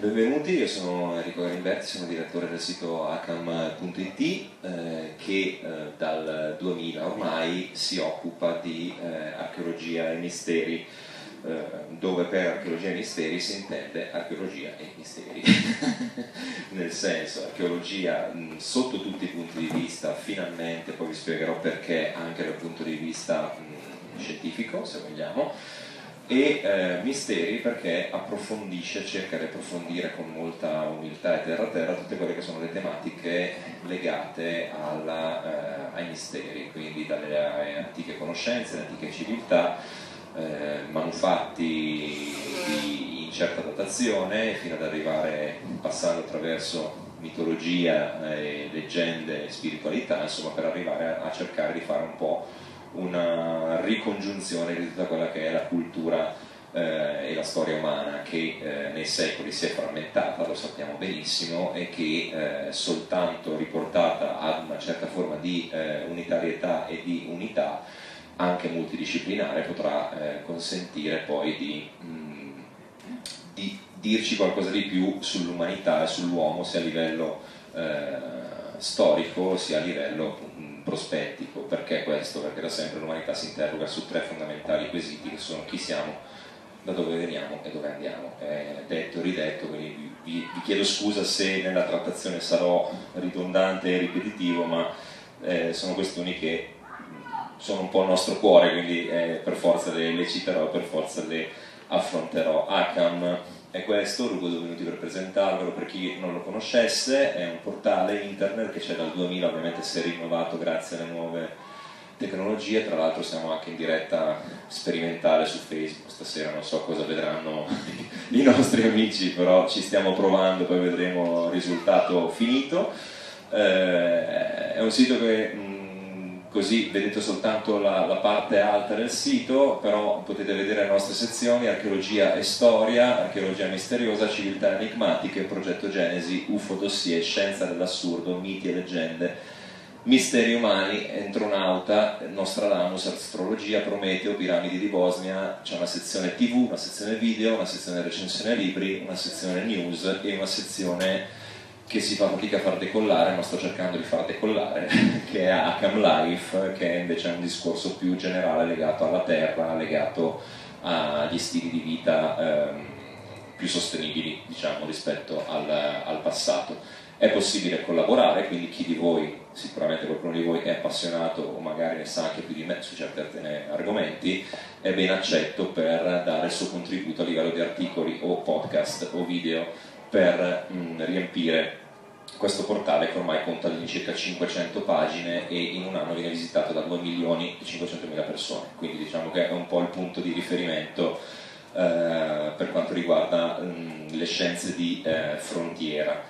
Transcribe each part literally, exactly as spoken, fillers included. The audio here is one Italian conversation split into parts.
Benvenuti, io sono Enrico Galimberti, sono direttore del sito acam punto it eh, che eh, dal duemila ormai si occupa di eh, archeologia e misteri, eh, dove per archeologia e misteri si intende archeologia e misteri, nel senso archeologia mh, sotto tutti i punti di vista, finalmente, poi vi spiegherò perché anche dal punto di vista mh, scientifico, se vogliamo, e eh, misteri perché approfondisce, cerca di approfondire con molta umiltà e terra a terra tutte quelle che sono le tematiche legate alla, eh, ai misteri, quindi dalle eh, antiche conoscenze, le antiche civiltà, eh, manufatti di incerta datazione, fino ad arrivare, passando attraverso mitologia, eh, leggende e spiritualità, insomma, per arrivare a, a cercare di fare un po' una ricongiunzione di tutta quella che è la cultura eh, e la storia umana che eh, nei secoli si è frammentata, lo sappiamo benissimo, e che eh, soltanto riportata ad una certa forma di eh, unitarietà e di unità anche multidisciplinare potrà eh, consentire poi di, mh, di dirci qualcosa di più sull'umanità e sull'uomo, sia a livello eh, storico sia a livello prospettico. Perché questo? Perché da sempre l'umanità si interroga su tre fondamentali quesiti che sono: chi siamo, da dove veniamo e dove andiamo. È detto e ridetto, quindi vi, vi chiedo scusa se nella trattazione sarò ridondante e ripetitivo, ma eh, sono questioni che sono un po' il nostro cuore, quindi eh, per forza le, le citerò, per forza le affronterò. Acam è questo, Rubo due minuti per presentarvelo per chi non lo conoscesse. È un portale internet che c'è dal duemila, ovviamente si è rinnovato grazie alle nuove tecnologie. Tra l'altro siamo anche in diretta sperimentale su Facebook stasera, non so cosa vedranno i nostri amici, però ci stiamo provando, poi vedremo il risultato finito. Eh, è un sito che mh, così vedete soltanto la, la parte alta del sito, però potete vedere le nostre sezioni: archeologia e storia, archeologia misteriosa, civiltà enigmatiche, progetto Genesi, U F O dossier, scienza dell'assurdo, miti e leggende, misteri umani, entronauta, Nostradamus, astrologia, Prometeo, piramidi di Bosnia. C'è una sezione tivù, una sezione video, una sezione recensione libri, una sezione news e una sezione che si fa fatica a far decollare, ma sto cercando di far decollare, che è Acam Life, che invece è un discorso più generale legato alla terra, legato agli stili di vita ehm, più sostenibili, diciamo, rispetto al, al passato. È possibile collaborare, quindi chi di voi, sicuramente qualcuno di voi è appassionato o magari ne sa anche più di me su certi argomenti, è ben accetto per dare il suo contributo a livello di articoli o podcast o video per mh, riempire questo portale che ormai conta all'incirca cinquecento pagine e in un anno viene visitato da due milioni e cinquecentomila persone, quindi diciamo che è un po' il punto di riferimento eh, per quanto riguarda mh, le scienze di eh, frontiera.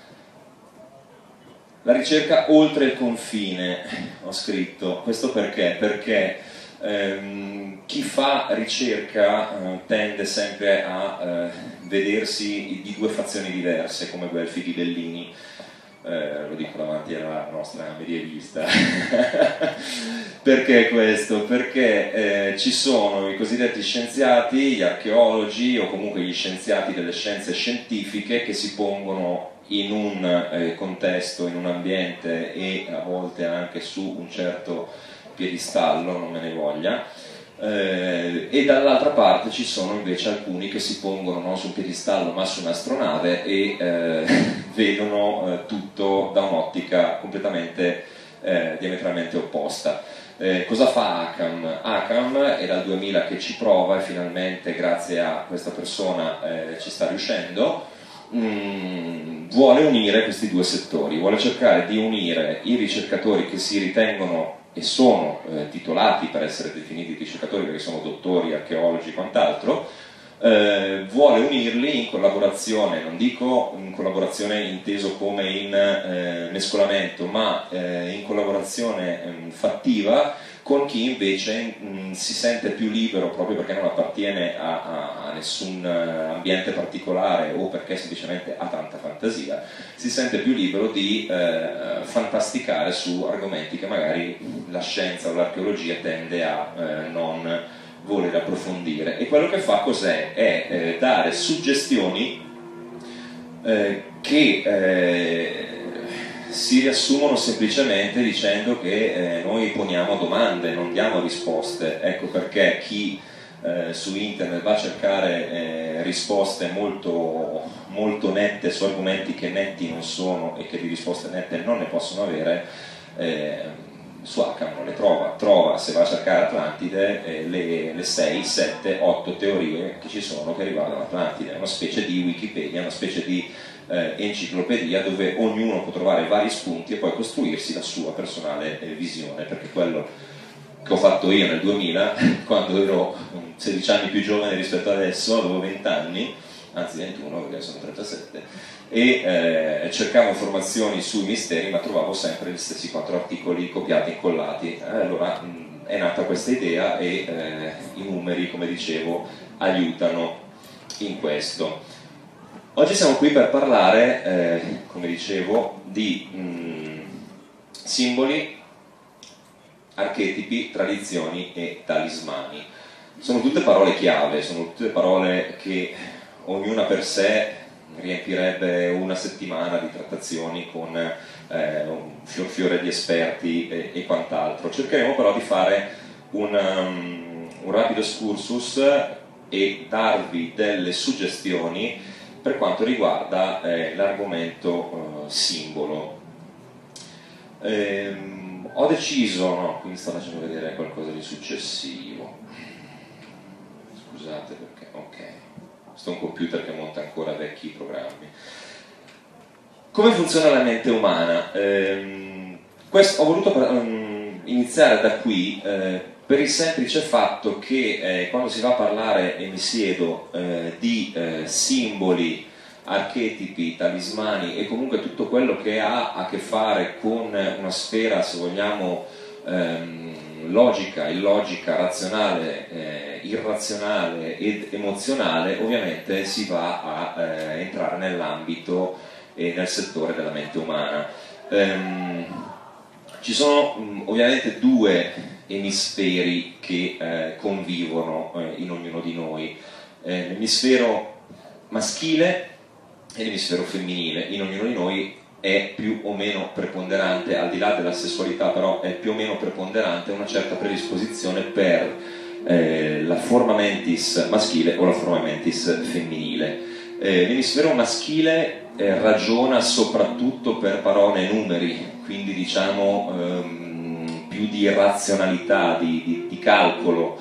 La ricerca oltre il confine, ho scritto, questo perché? Perché ehm, chi fa ricerca eh, tende sempre a eh, vedersi di due fazioni diverse, come Guelfi Ghibellini. Eh, lo dico davanti alla nostra medievista. Perché questo? Perché eh, ci sono i cosiddetti scienziati, gli archeologi o comunque gli scienziati delle scienze scientifiche che si pongono in un eh, contesto, in un ambiente e a volte anche su un certo piedistallo, non me ne voglia. Eh, e dall'altra parte ci sono invece alcuni che si pongono non su un piedistallo ma su un'astronave e eh, vedono eh, tutto da un'ottica completamente eh, diametralmente opposta. Eh, cosa fa Acam? Acam è dal duemila che ci prova e finalmente grazie a questa persona eh, ci sta riuscendo. Mm, vuole unire questi due settori, vuole cercare di unire i ricercatori che si ritengono e sono eh, titolati per essere definiti ricercatori perché sono dottori, archeologi e quant'altro, eh, vuole unirli in collaborazione, non dico in collaborazione inteso come in eh, mescolamento, ma eh, in collaborazione eh, fattiva con chi invece mh, si sente più libero proprio perché non appartiene a, a, a nessun ambiente particolare o perché semplicemente ha tanta fantasia, si sente più libero di eh, fantasticare su argomenti che magari la scienza o l'archeologia tende a eh, non voler approfondire. E quello che fa cos'è? È eh, dare suggestioni eh, che eh, si riassumono semplicemente dicendo che eh, noi poniamo domande, non diamo risposte. Ecco perché chi eh, su internet va a cercare eh, risposte molto, molto nette su argomenti che netti non sono e che di risposte nette non ne possono avere, eh, su H non le trova. Trova, se va a cercare Atlantide, eh, le, le sei, sette, otto teorie che ci sono che riguardano Atlantide. È una specie di Wikipedia, una specie di eh, enciclopedia dove ognuno può trovare vari spunti e poi costruirsi la sua personale eh, visione, perché quello che ho fatto io nel duemila, quando ero sedici anni più giovane rispetto ad adesso, avevo venti anni, anzi ventuno, perché sono trentasette, e eh, cercavo informazioni sui misteri, ma trovavo sempre gli stessi quattro articoli copiati e incollati. Eh, allora mh, è nata questa idea e eh, i numeri, come dicevo, aiutano in questo. Oggi siamo qui per parlare, eh, come dicevo, di mh, simboli, archetipi, tradizioni e talismani. Sono tutte parole chiave, sono tutte parole che ognuna per sé riempirebbe una settimana di trattazioni con eh, un fior fiore di esperti e, e quant'altro. Cercheremo però di fare un, um, un rapido excursus e darvi delle suggestioni per quanto riguarda eh, l'argomento eh, simbolo. Ehm, ho deciso, no, qui mi sto facendo vedere qualcosa di successivo. Scusate perché, ok. Questo è un computer che monta ancora vecchi programmi. Come funziona la mente umana? Eh, questo, ho voluto um, iniziare da qui eh, per il semplice fatto che eh, quando si va a parlare, e mi siedo, eh, di eh, simboli, archetipi, talismani e comunque tutto quello che ha a che fare con una sfera, se vogliamo, ehm, logica, illogica, razionale, eh, irrazionale ed emozionale, ovviamente si va a eh, entrare nell'ambito e nel settore della mente umana. Ehm, ci sono mh, ovviamente due emisferi che eh, convivono eh, in ognuno di noi, eh, l'emisfero maschile e l'emisfero femminile. In ognuno di noi è più o meno preponderante, al di là della sessualità, però è più o meno preponderante una certa predisposizione per eh, la forma mentis maschile o la forma mentis femminile. Eh, l'emisfero maschile eh, ragiona soprattutto per parole e numeri, quindi diciamo ehm, più di razionalità, di, di, di calcolo,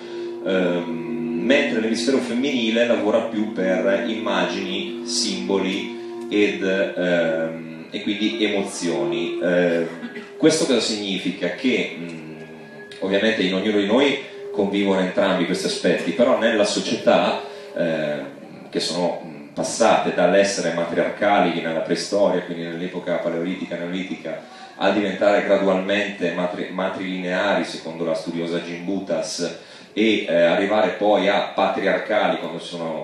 ehm, mentre l'emisfero femminile lavora più per immagini, simboli ed ehm, e quindi emozioni. Eh, questo cosa significa? Che mh, ovviamente in ognuno di noi convivono entrambi questi aspetti, però nella società eh, che sono mh, passate dall'essere matriarcali nella preistoria, quindi nell'epoca paleolitica, neolitica, a diventare gradualmente matri matrilineari, secondo la studiosa Jim Butas, e eh, arrivare poi a patriarcali quando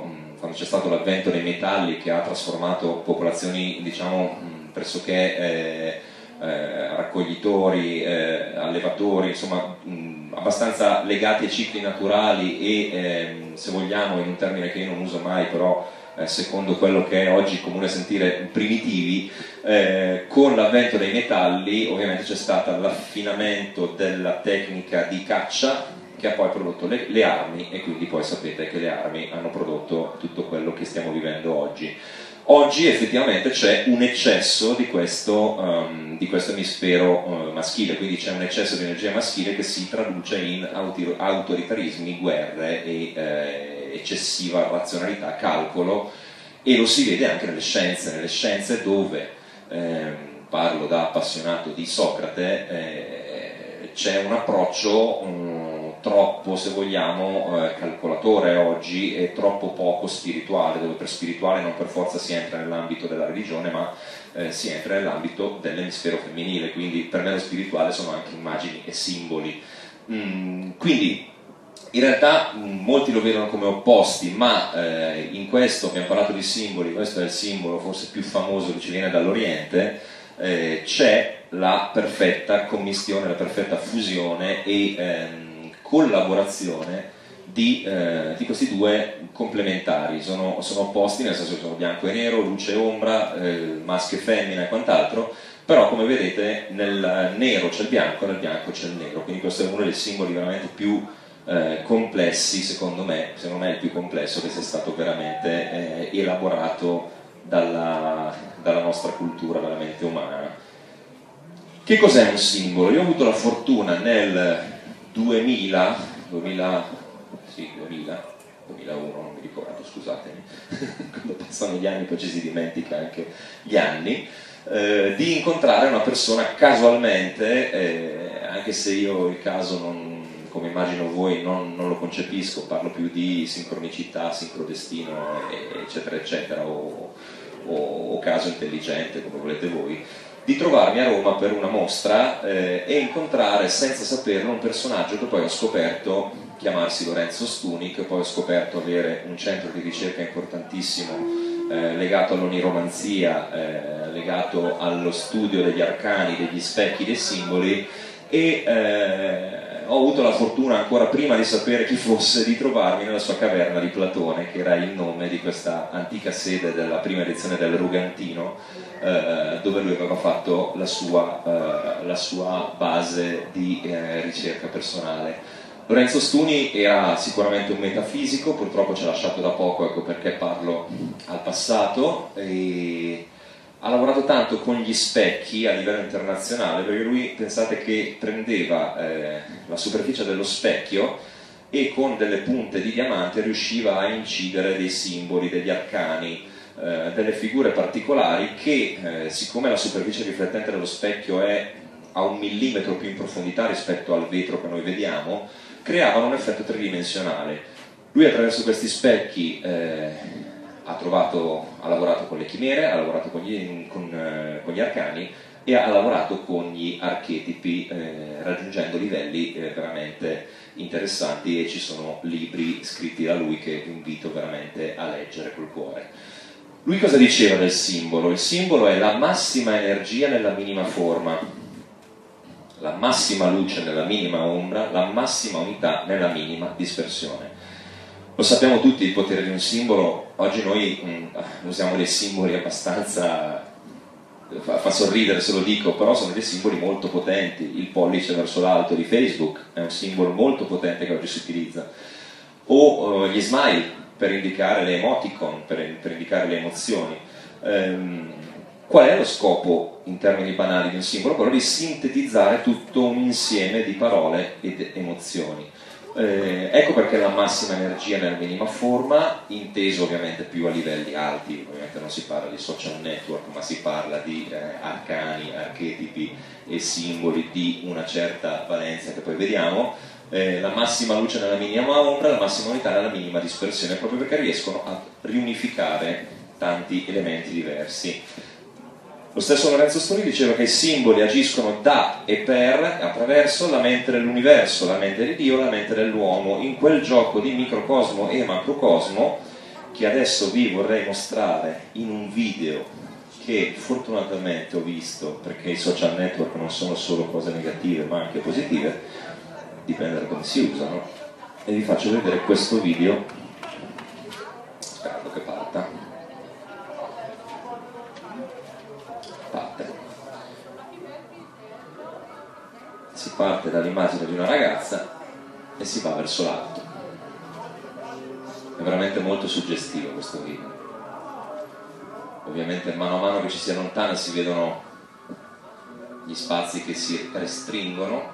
c'è stato l'avvento dei metalli che ha trasformato popolazioni, diciamo, mh, pressoché eh, eh, raccoglitori, eh, allevatori, insomma mh, abbastanza legati ai cicli naturali e eh, se vogliamo, in un termine che io non uso mai, però eh, secondo quello che è oggi comune sentire, primitivi. Eh, con l'avvento dei metalli ovviamente c'è stato l'affinamento della tecnica di caccia che ha poi prodotto le, le armi, e quindi poi sapete che le armi hanno prodotto tutto quello che stiamo vivendo oggi. Oggi effettivamente c'è un eccesso di questo, um, di questo emisfero uh, maschile, quindi c'è un eccesso di energia maschile che si traduce in autoritarismi, guerre e eh, eccessiva razionalità, calcolo, e lo si vede anche nelle scienze, nelle scienze dove, eh, parlo da appassionato di Socrate, eh, c'è un approccio um, troppo, se vogliamo, eh, calcolatore oggi e troppo poco spirituale, dove per spirituale non per forza si entra nell'ambito della religione, ma eh, si entra nell'ambito dell'emisfero femminile, quindi per me lo spirituale sono anche immagini e simboli. Mm, quindi in realtà mh, molti lo vedono come opposti, ma eh, in questo abbiamo parlato di simboli, questo è il simbolo forse più famoso che ci viene dall'Oriente, eh, c'è la perfetta commistione, la perfetta fusione e ehm, collaborazione di, eh, di questi due complementari, sono, sono opposti, nel senso che sono bianco e nero, luce e ombra, eh, maschio e femmina e quant'altro, però come vedete nel nero c'è il bianco e nel bianco c'è il nero, quindi questo è uno dei simboli veramente più eh, complessi, secondo me, secondo me è il più complesso che sia stato veramente eh, elaborato dalla, dalla nostra cultura, dalla mente umana. Che cos'è un simbolo? Io ho avuto la fortuna nel duemila, duemila, sì, duemila, duemilauno, non mi ricordo, scusatemi, quando passano gli anni poi ci si dimentica anche gli anni, eh, di incontrare una persona casualmente, eh, anche se io il caso, non, come immagino voi, non, non lo concepisco, parlo più di sincronicità, sincrodestino, eccetera, eccetera, o, o, o caso intelligente, come volete voi, di trovarmi a Roma per una mostra eh, e incontrare senza saperlo un personaggio che poi ho scoperto chiamarsi Lorenzo Stuni, che poi ho scoperto avere un centro di ricerca importantissimo eh, legato all'oniromanzia, eh, legato allo studio degli arcani, degli specchi, dei simboli, e eh, ho avuto la fortuna, ancora prima di sapere chi fosse, di trovarmi nella sua caverna di Platone, che era il nome di questa antica sede della prima edizione del Rugantino, eh, dove lui aveva fatto la sua, eh, la sua base di eh, ricerca personale. Lorenzo Stuni era sicuramente un metafisico, purtroppo ci ha lasciato da poco, ecco perché parlo al passato, e ha lavorato tanto con gli specchi a livello internazionale, perché lui, pensate che prendeva eh, la superficie dello specchio e con delle punte di diamante riusciva a incidere dei simboli, degli arcani, eh, delle figure particolari che, eh, siccome la superficie riflettente dello specchio è a un millimetro più in profondità rispetto al vetro che noi vediamo, creavano un effetto tridimensionale. Lui attraverso questi specchi eh, ha, trovato, ha lavorato con le chimere, ha lavorato con gli, con, eh, con gli arcani e ha lavorato con gli archetipi, eh, raggiungendo livelli eh, veramente interessanti, e ci sono libri scritti da lui che vi invito veramente a leggere col cuore. Lui cosa diceva del simbolo? Il simbolo è la massima energia nella minima forma, la massima luce nella minima ombra, la massima unità nella minima dispersione. Lo sappiamo tutti il potere di un simbolo. Oggi noi mh, usiamo dei simboli abbastanza, fa, fa sorridere se lo dico, però sono dei simboli molto potenti. Il pollice verso l'alto di Facebook è un simbolo molto potente che oggi si utilizza, o uh, gli smile per indicare le emoticon, per, per indicare le emozioni. Um, Qual è lo scopo in termini banali di un simbolo? Quello di sintetizzare tutto un insieme di parole ed emozioni. Eh, ecco perché la massima energia nella minima forma, inteso ovviamente più a livelli alti, ovviamente non si parla di social network, ma si parla di eh, arcani, archetipi e simboli di una certa valenza che poi vediamo. Eh, la massima luce nella minima ombra, la massima unità nella minima dispersione, proprio perché riescono a riunificare tanti elementi diversi. Lo stesso Lorenzo Stuni diceva che i simboli agiscono da e per, attraverso la mente dell'universo, la mente di Dio, la mente dell'uomo, in quel gioco di microcosmo e macrocosmo che adesso vi vorrei mostrare in un video che fortunatamente ho visto, perché i social network non sono solo cose negative ma anche positive, dipende da come si usano, e vi faccio vedere questo video, sperando che parta. Si parte dall'immagine di una ragazza e si va verso l'alto. È veramente molto suggestivo questo video. Ovviamente mano a mano che ci si allontana si vedono gli spazi che si restringono.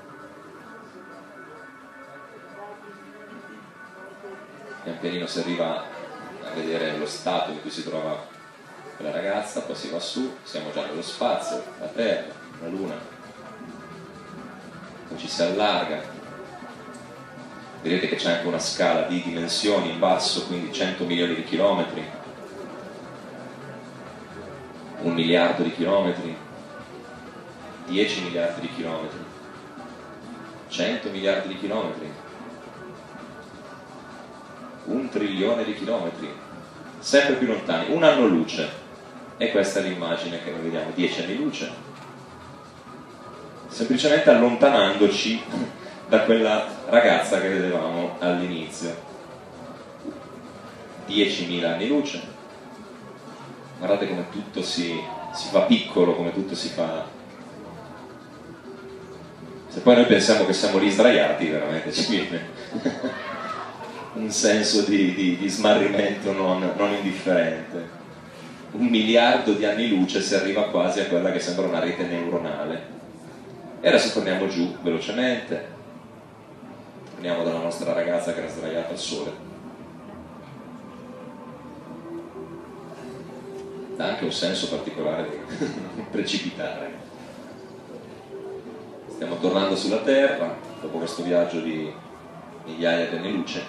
Pian pianino si arriva a vedere lo stato in cui si trova quella ragazza, poi si va su, siamo già nello spazio, la Terra, la Luna. Poi ci si allarga, vedete che c'è anche una scala di dimensioni in basso, quindi cento milioni di chilometri, un miliardo di chilometri, dieci miliardi di chilometri, cento miliardi di chilometri, un trilione di chilometri, sempre più lontani, un anno luce, e questa è l'immagine che noi vediamo, dieci anni luce. Semplicemente allontanandoci da quella ragazza che vedevamo all'inizio. diecimila anni luce. Guardate come tutto si, si fa piccolo, come tutto si fa. Se poi noi pensiamo che siamo lì sdraiati, veramente ci viene un senso di, di, di smarrimento non, non indifferente. Un miliardo di anni luce si arriva quasi a quella che sembra una rete neuronale. E adesso torniamo giù velocemente, torniamo dalla nostra ragazza che era sdraiata al sole. Dà anche un senso particolare di precipitare. Stiamo tornando sulla Terra dopo questo viaggio di migliaia di anni luce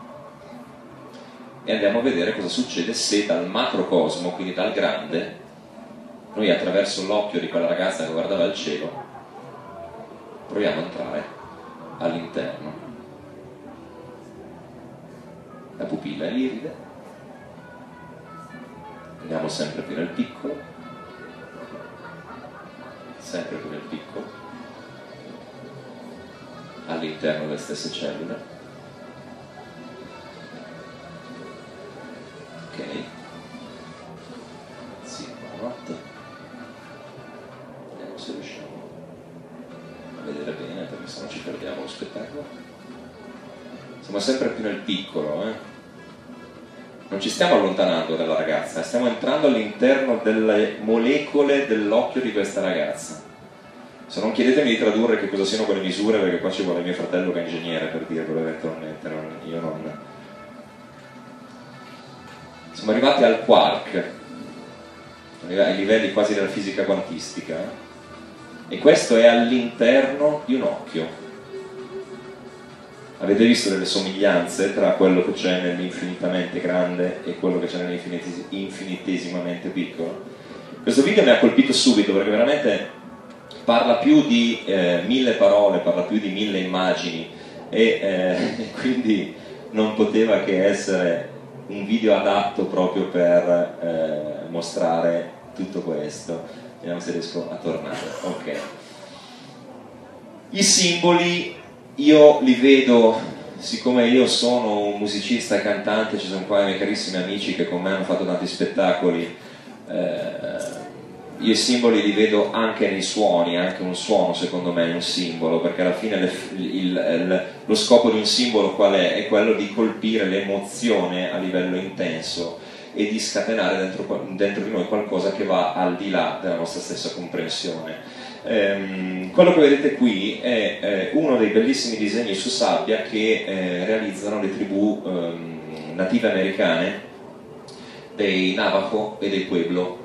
e andiamo a vedere cosa succede se dal macrocosmo, quindi dal grande, noi attraverso l'occhio di quella ragazza che guardava il cielo proviamo a entrare all'interno. La pupilla è l'iride. Andiamo sempre più nel piccolo, sempre più nel piccolo, all'interno delle stesse cellule. Ok, sì, buonanotte. Vediamo se riusciamo a vedere bene, perché sennò ci perdiamo lo spettacolo. Siamo sempre più nel piccolo, eh? Non ci stiamo allontanando dalla ragazza, stiamo entrando all'interno delle molecole dell'occhio di questa ragazza. Se non chiedetemi di tradurre che cosa siano quelle misure, perché qua ci vuole mio fratello che è ingegnere per dirvelo eventualmente, non, io non. Siamo arrivati al quark, ai livelli quasi della fisica quantistica, eh? E questo è all'interno di un occhio. Avete visto delle somiglianze tra quello che c'è nell'infinitamente grande e quello che c'è nell'infinitesimamente piccolo? Questo video mi ha colpito subito perché veramente parla più di eh, mille parole, parla più di mille immagini e eh, quindi non poteva che essere un video adatto proprio per eh, mostrare tutto questo. Vediamo se riesco a tornare. Ok. I simboli io li vedo, siccome io sono un musicista e cantante, ci sono qua i miei carissimi amici che con me hanno fatto tanti spettacoli, eh, io i simboli li vedo anche nei suoni, anche un suono secondo me è un simbolo, perché alla fine le, il, il, lo scopo di un simbolo qual è? È quello di colpire l'emozione a livello intenso e di scatenare dentro, dentro di noi qualcosa che va al di là della nostra stessa comprensione. Um, quello che vedete qui è eh, uno dei bellissimi disegni su sabbia che eh, realizzano le tribù um, native americane dei Navajo e dei Pueblo.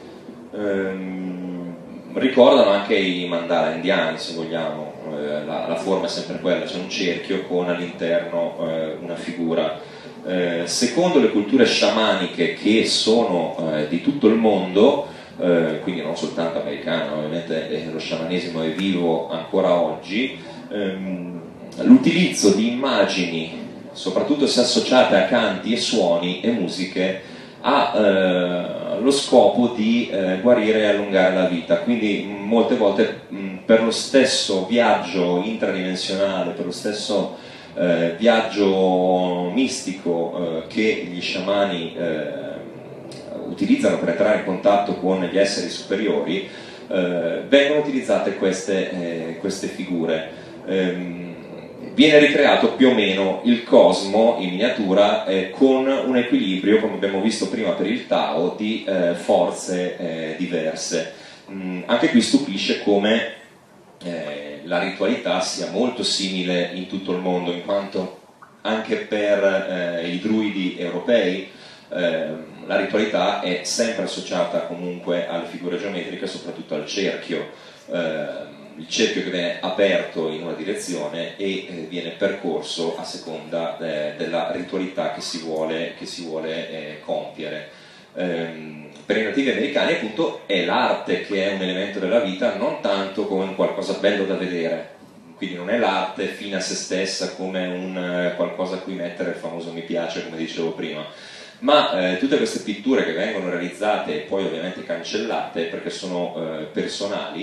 Um, ricordano anche i mandala indiani, se vogliamo, eh, la, la forma è sempre quella, c'è un cerchio con all'interno eh, una figura. Eh, secondo le culture sciamaniche che sono eh, di tutto il mondo, Uh, quindi non soltanto americano, ovviamente eh, lo sciamanesimo è vivo ancora oggi, um, l'utilizzo di immagini, soprattutto se associate a canti e suoni e musiche, ha uh, lo scopo di uh, guarire e allungare la vita, quindi mh, molte volte mh, per lo stesso viaggio intradimensionale, per lo stesso uh, viaggio mistico uh, che gli sciamani uh, utilizzano per entrare in contatto con gli esseri superiori, eh, vengono utilizzate queste, eh, queste figure. Ehm, viene ricreato più o meno il cosmo in miniatura eh, con un equilibrio, come abbiamo visto prima per il Tao, di eh, forze eh, diverse. Mm, anche qui stupisce come eh, la ritualità sia molto simile in tutto il mondo, in quanto anche per eh, i druidi europei eh, la ritualità è sempre associata comunque alle figure geometriche, soprattutto al cerchio, eh, il cerchio che viene aperto in una direzione e eh, viene percorso a seconda eh, della ritualità che si vuole, che si vuole eh, compiere. Eh, per i nativi americani appunto è l'arte che è un elemento della vita, non tanto come un qualcosa bello da vedere, quindi non è l'arte fine a se stessa come un eh, qualcosa a cui mettere il famoso mi piace, come dicevo prima, ma eh, tutte queste pitture che vengono realizzate e poi ovviamente cancellate perché sono eh, personali,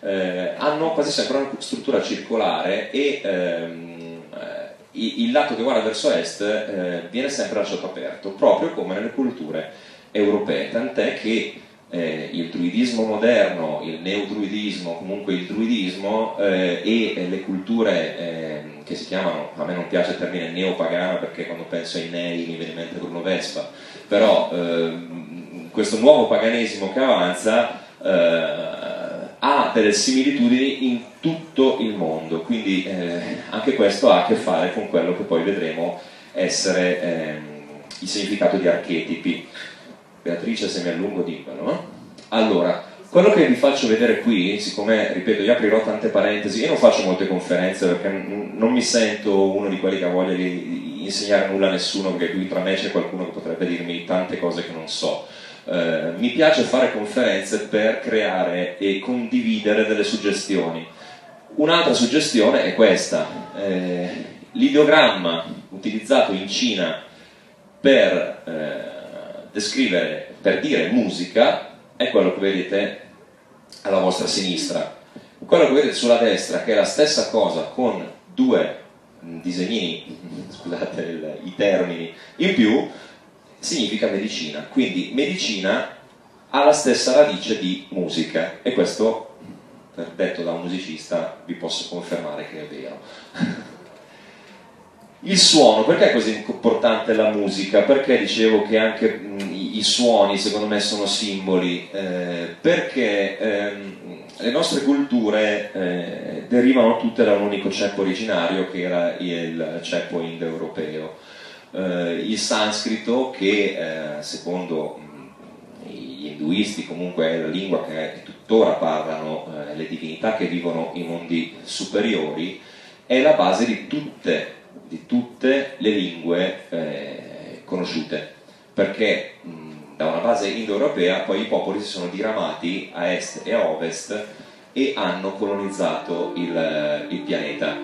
eh, hanno quasi sempre una struttura circolare e ehm, il, il lato che guarda verso est eh, viene sempre lasciato aperto, proprio come nelle culture europee, tant'è che eh, il druidismo moderno, il neodruidismo, comunque il druidismo eh, e le culture eh, che si chiamano, a me non piace il termine neopagana perché quando penso ai nei mi viene in mente Bruno Vespa, però eh, questo nuovo paganesimo che avanza eh, ha delle similitudini in tutto il mondo, quindi eh, anche questo ha a che fare con quello che poi vedremo essere eh, il significato di archetipi. Beatrice, se mi allungo dimmelo. Eh? Allora, quello che vi faccio vedere qui, siccome, ripeto, io aprirò tante parentesi, io non faccio molte conferenze perché non mi sento uno di quelli che ha voglia di insegnare nulla a nessuno, perché qui tra me c'è qualcuno che potrebbe dirmi tante cose che non so. Uh, mi piace fare conferenze per creare e condividere delle suggestioni. Un'altra suggestione è questa: eh, l'ideogramma utilizzato in Cina per eh, descrivere, per dire musica, è quello che vedete alla vostra sinistra. Quello che vedete sulla destra, che è la stessa cosa con due disegnini, scusate il, i termini, in più, significa medicina. Quindi medicina ha la stessa radice di musica, e questo, detto da un musicista, vi posso confermare che è vero. Il suono, perché è così importante la musica? Perché dicevo che anche mh, i, i suoni secondo me sono simboli? Eh, perché ehm, le nostre culture eh, derivano tutte da un unico ceppo originario, che era il ceppo indoeuropeo. Uh, il sanscrito, che uh, secondo mh, gli induisti comunque è la lingua che tuttora parlano uh, le divinità che vivono in mondi superiori, è la base di tutte, di tutte le lingue eh, conosciute, perché mh, da una base indoeuropea poi i popoli si sono diramati a est e a ovest e hanno colonizzato il, il pianeta.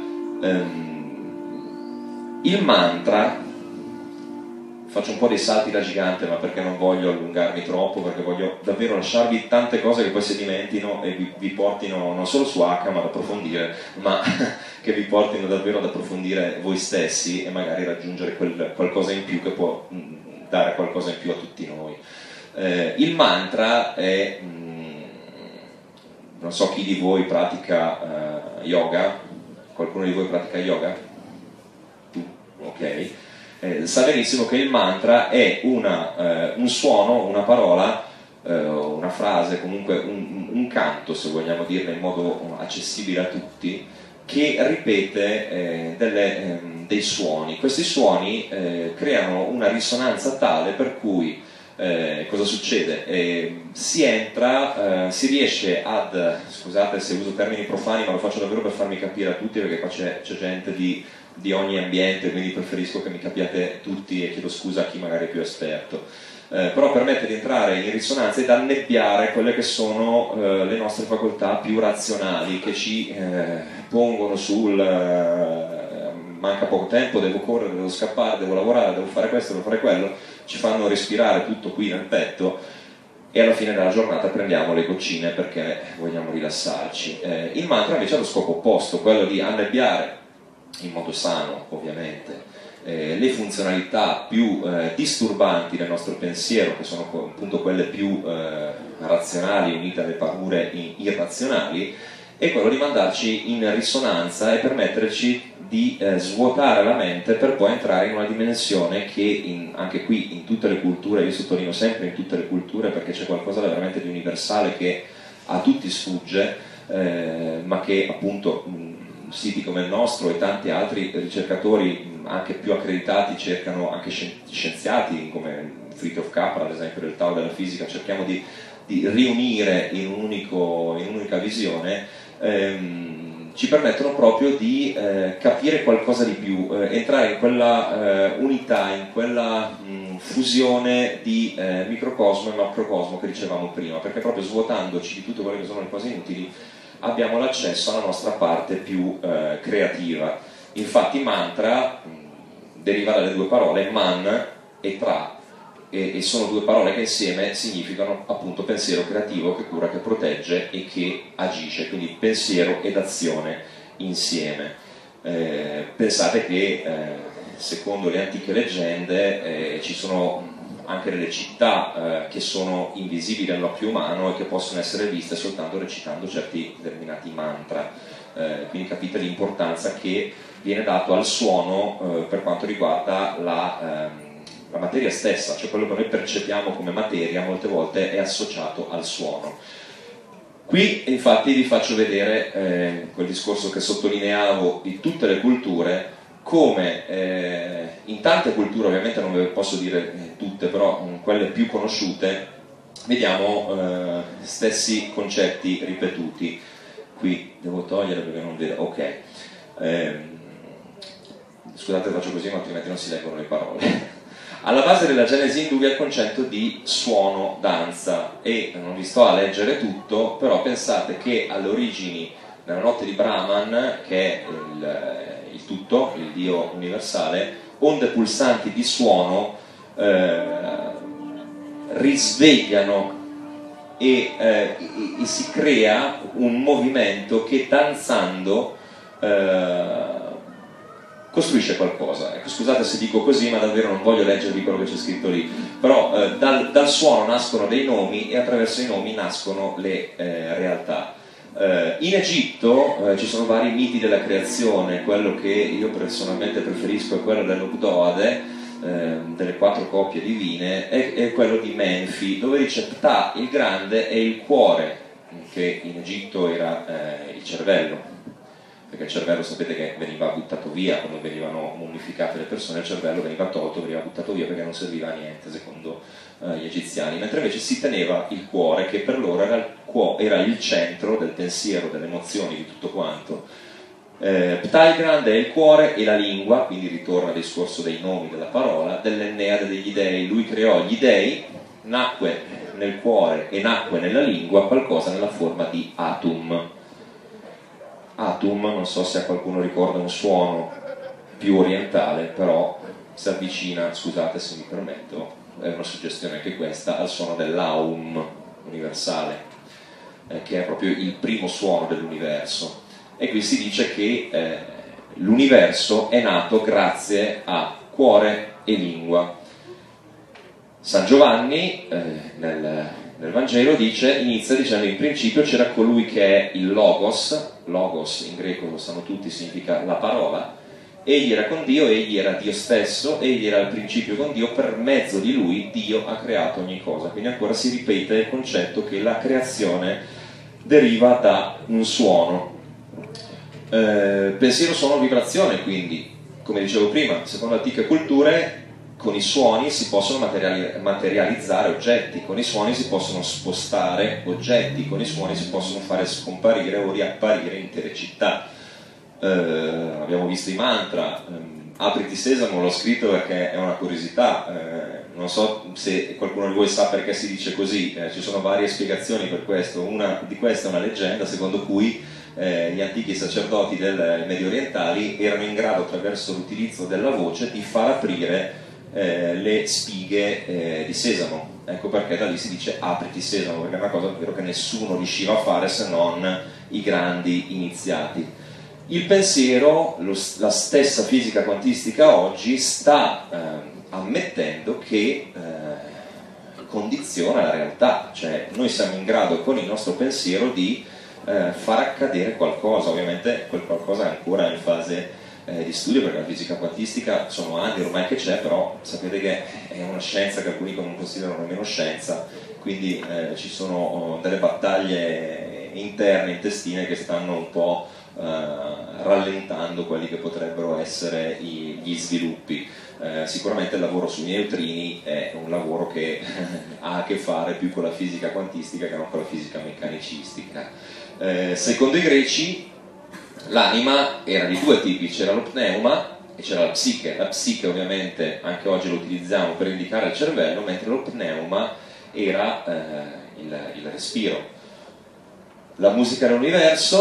Um, il mantra, faccio un po' dei salti da gigante, ma perché non voglio allungarmi troppo, perché voglio davvero lasciarvi tante cose che poi si dimenticano e vi, vi portino non solo su H, ma ad approfondire, ma che vi portino davvero ad approfondire voi stessi e magari raggiungere quel qualcosa in più che può mh, dare qualcosa in più a tutti noi. Eh, il mantra è, mh, non so chi di voi pratica uh, yoga, qualcuno di voi pratica yoga? Tu? Ok. Eh, sa benissimo che il mantra è una, eh, un suono, una parola, eh, una frase, comunque un, un canto, se vogliamo dirlo in modo accessibile a tutti, che ripete eh, delle, eh, dei suoni. Questi suoni eh, creano una risonanza tale per cui eh, cosa succede? Eh, si entra, eh, si riesce ad, scusate se uso termini profani, ma lo faccio davvero per farmi capire a tutti, perché qua c'è gente di di ogni ambiente, quindi preferisco che mi capiate tutti e chiedo scusa a chi magari è più esperto, eh, però permette di entrare in risonanza ed annebbiare quelle che sono eh, le nostre facoltà più razionali, che ci eh, pongono sul eh, manca poco tempo, devo correre, devo scappare, devo lavorare, devo fare questo, devo fare quello, ci fanno respirare tutto qui nel petto e alla fine della giornata prendiamo le goccine perché vogliamo rilassarci. Eh, il mantra invece ha lo scopo opposto, quello di annebbiare in modo sano, ovviamente, eh, le funzionalità più eh, disturbanti del nostro pensiero, che sono appunto quelle più eh, razionali unite alle paure irrazionali, e quello di mandarci in risonanza e permetterci di eh, svuotare la mente per poi entrare in una dimensione che in, anche qui in tutte le culture, io sottolineo sempre in tutte le culture perché c'è qualcosa veramente di universale che a tutti sfugge, eh, ma che appunto mh, siti come il nostro e tanti altri ricercatori anche più accreditati cercano, anche scienziati come Fritjof Capra ad esempio del Tao della fisica, cerchiamo di, di riunire in, un unico, in un'unica visione, ehm, ci permettono proprio di eh, capire qualcosa di più, eh, entrare in quella eh, unità, in quella mh, fusione di eh, microcosmo e macrocosmo che dicevamo prima, perché proprio svuotandoci di tutte quelle che sono le cose inutili abbiamo l'accesso alla nostra parte più eh, creativa. Infatti mantra mh, deriva dalle due parole man e tra. e, e sono due parole che insieme significano appunto pensiero creativo che cura, che protegge e che agisce, quindi pensiero ed azione insieme. Eh, pensate che eh, secondo le antiche leggende eh, ci sono anche delle città eh, che sono invisibili all'occhio umano e che possono essere viste soltanto recitando certi determinati mantra, eh, quindi capite l'importanza che viene dato al suono eh, per quanto riguarda la, ehm, la materia stessa, cioè quello che noi percepiamo come materia molte volte è associato al suono. Qui infatti vi faccio vedere eh, quel discorso che sottolineavo di tutte le culture, come eh, in tante culture, ovviamente non ve le posso dire tutte, però in quelle più conosciute vediamo eh, stessi concetti ripetuti. Qui devo togliere perché non vedo, ok. Eh, scusate, faccio così ma altrimenti non si leggono le parole. Alla base della Genesi indù vi è il concetto di suono, danza, e non vi sto a leggere tutto, però pensate che alle origini nella notte di Brahman, che è il, il tutto, il Dio universale, onde pulsanti di suono eh, risvegliano e, eh, e, e si crea un movimento che danzando eh, costruisce qualcosa. Ecco, scusate se dico così, ma davvero non voglio leggervi quello che c'è scritto lì, però eh, dal, dal suono nascono dei nomi e attraverso i nomi nascono le eh, realtà. Eh, in Egitto eh, ci sono vari miti della creazione, quello che io personalmente preferisco è quello dell'Ogdoade, eh, delle quattro coppie divine, è, è quello di Menfi, dove dice Ptah il grande è il cuore, che in Egitto era eh, il cervello, perché il cervello sapete che veniva buttato via quando venivano mummificate le persone, il cervello veniva tolto, veniva buttato via perché non serviva a niente secondo eh, gli egiziani, mentre invece si teneva il cuore, che per loro era il, era il centro del pensiero, delle emozioni, di tutto quanto. eh, Ptah il grande è il cuore e la lingua, quindi ritorna al discorso dei nomi della parola, dell'Enneade degli dei. Lui creò gli dei, nacque nel cuore e nacque nella lingua qualcosa nella forma di Atum. Atum, non so se a qualcuno ricorda un suono più orientale, però si avvicina, scusate se mi permetto, è una suggestione anche questa, al suono dell'Aum universale, eh, che è proprio il primo suono dell'universo. E qui si dice che eh, l'universo è nato grazie a cuore e lingua. San Giovanni, eh, nel, nel Vangelo, dice, inizia dicendo in principio c'era colui che è il Logos. Logos in greco lo sanno tutti, significa la parola. Egli era con Dio, egli era Dio stesso, egli era al principio con Dio, per mezzo di lui Dio ha creato ogni cosa. Quindi ancora si ripete il concetto che la creazione deriva da un suono. Eh, pensiero, suono, vibrazione, quindi, come dicevo prima, secondo antiche culture, con i suoni si possono materiali- materializzare oggetti, con i suoni si possono spostare oggetti, con i suoni si possono fare scomparire o riapparire intere città. Eh, abbiamo visto i mantra, eh, apriti sesamo, l'ho scritto perché è una curiosità, eh, non so se qualcuno di voi sa perché si dice così, eh, ci sono varie spiegazioni per questo. Una di queste è una leggenda secondo cui eh, gli antichi sacerdoti del medio orientali erano in grado, attraverso l'utilizzo della voce, di far aprire Eh, le spighe eh, di sesamo. Ecco perché da lì si dice apriti sesamo, perché è una cosa davvero che nessuno riusciva a fare se non i grandi iniziati. Il pensiero, lo, la stessa fisica quantistica oggi sta eh, ammettendo che eh, condiziona la realtà, cioè noi siamo in grado con il nostro pensiero di eh, far accadere qualcosa. Ovviamente quel qualcosa è ancora in fase Eh, di studio, perché la fisica quantistica sono anni ormai che c'è, però sapete che è una scienza che alcuni non considerano nemmeno scienza, quindi eh, ci sono oh, delle battaglie interne, intestine, che stanno un po' eh, rallentando quelli che potrebbero essere i, gli sviluppi. Eh, sicuramente il lavoro sui neutrini è un lavoro che ha a che fare più con la fisica quantistica che non con la fisica meccanicistica. Eh, secondo i greci l'anima era di due tipi, c'era lo pneuma e c'era la psiche. La psiche ovviamente anche oggi lo utilizziamo per indicare il cervello, mentre lo pneuma era eh, il, il respiro. La musica dell'universo,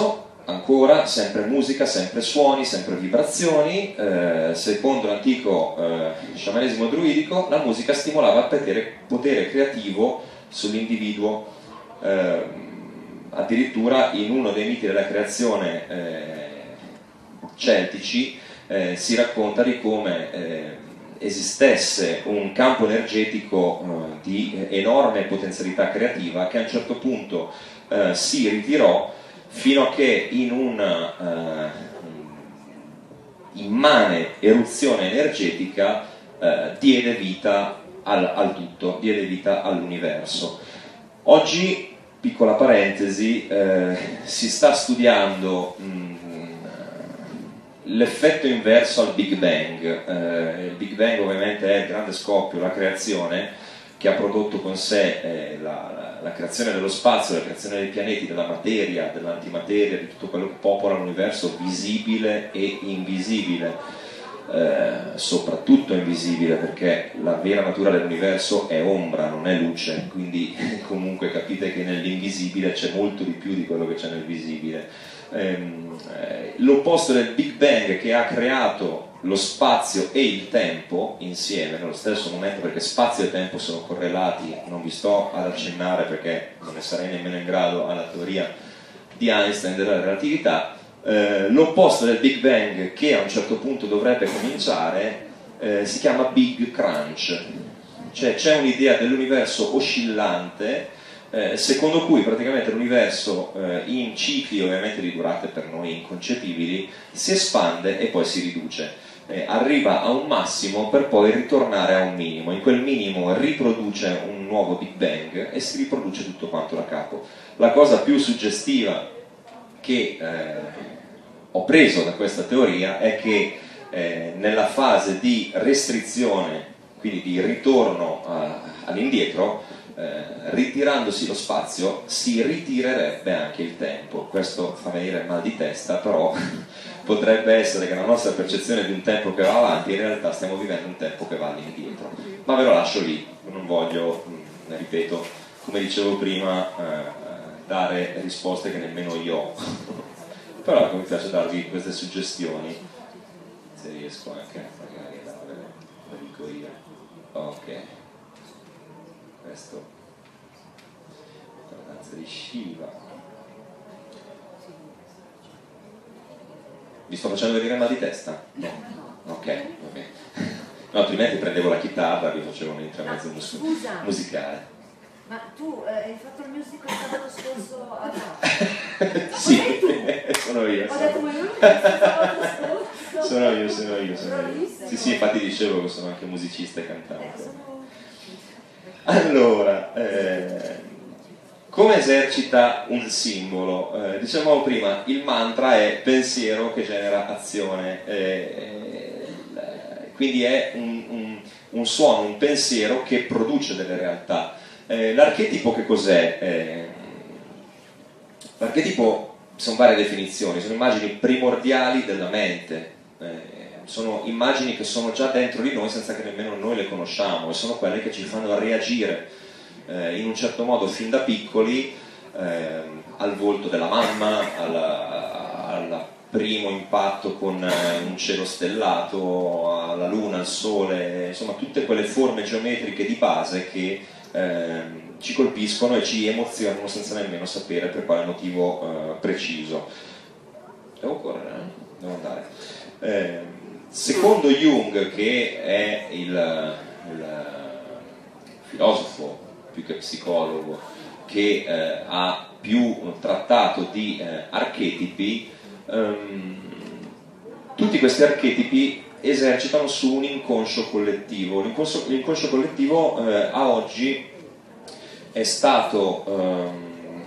ancora, sempre musica, sempre suoni, sempre vibrazioni. Eh, secondo l'antico eh, sciamanesimo druidico, la musica stimolava il potere, potere creativo sull'individuo. Eh, addirittura in uno dei miti della creazione eh, celtici eh, si racconta di come eh, esistesse un campo energetico eh, di enorme potenzialità creativa che a un certo punto eh, si ritirò fino a che in una uh, immane eruzione energetica uh, diede vita al, al tutto, diede vita all'universo. Oggi, piccola parentesi, eh, si sta studiando mh, l'effetto inverso al Big Bang. Eh, il Big Bang ovviamente è il grande scoppio, la creazione che ha prodotto con sé eh, la, la, la creazione dello spazio, la creazione dei pianeti, della materia, dell'antimateria, di tutto quello che popola l'universo visibile e invisibile, eh, soprattutto invisibile, perché la vera natura dell'universo è ombra, non è luce, quindi comunque capite che nell'invisibile c'è molto di più di quello che c'è nel visibile. Ehm, eh, l'opposto del Big Bang, che ha creato lo spazio e il tempo insieme nello stesso momento, perché spazio e tempo sono correlati, non vi sto ad accennare perché non ne sarei nemmeno in grado alla teoria di Einstein della relatività. Eh, l'opposto del Big Bang, che a un certo punto dovrebbe cominciare, eh, si chiama Big Crunch, cioè c'è un'idea dell'universo oscillante eh, secondo cui praticamente l'universo eh, in cicli ovviamente di durate per noi inconcepibili si espande e poi si riduce. Eh, arriva a un massimo per poi ritornare a un minimo. In quel minimo riproduce un nuovo Big Bang e si riproduce tutto quanto da capo. La cosa più suggestiva che eh, ho preso da questa teoria è che eh, nella fase di restrizione, quindi di ritorno all'indietro, eh, ritirandosi lo spazio si ritirerebbe anche il tempo. Questo fa venire mal di testa, però potrebbe essere che la nostra percezione di un tempo che va avanti in realtà stiamo vivendo un tempo che va all'indietro, ma ve lo lascio lì, non voglio, ne ripeto, come dicevo prima, eh, dare risposte che nemmeno io ho però mi piace darvi queste suggestioni, se riesco anche magari a darvele, lo dico io. Ok, questo la danza di Shiva. Vi sto facendo venire mal di testa? No. Ok, va bene. No, altrimenti prendevo la chitarra e vi facevo un intermezzo mus musicale. Ma tu eh, hai fatto il musical sabato scorso a Napoli? Sì, sono io. Ho detto, ma io sabato scorso? Sono io, sono io, sono io. Sì, sì, infatti dicevo che sono anche musicista e cantante. Allora, eh, come esercita un simbolo? Eh, dicevamo prima, il mantra è pensiero che genera azione, eh, eh, quindi è un, un, un suono, un pensiero che produce delle realtà. Eh, l'archetipo che cos'è? Eh, l'archetipo sono varie definizioni, sono immagini primordiali della mente, eh, sono immagini che sono già dentro di noi senza che nemmeno noi le conosciamo e sono quelle che ci fanno reagire eh, in un certo modo fin da piccoli eh, al volto della mamma, al primo impatto con eh, un cielo stellato, alla luna, al sole, insomma tutte quelle forme geometriche di base che Eh, ci colpiscono e ci emozionano senza nemmeno sapere per quale motivo eh, preciso. Devo correre, eh? Devo andare. Eh, secondo Jung, che è il, il filosofo più che psicologo che eh, ha più trattato di eh, archetipi, ehm, tutti questi archetipi esercitano su un inconscio collettivo. L'inconscio, l'inconscio collettivo eh, a oggi è stato ehm,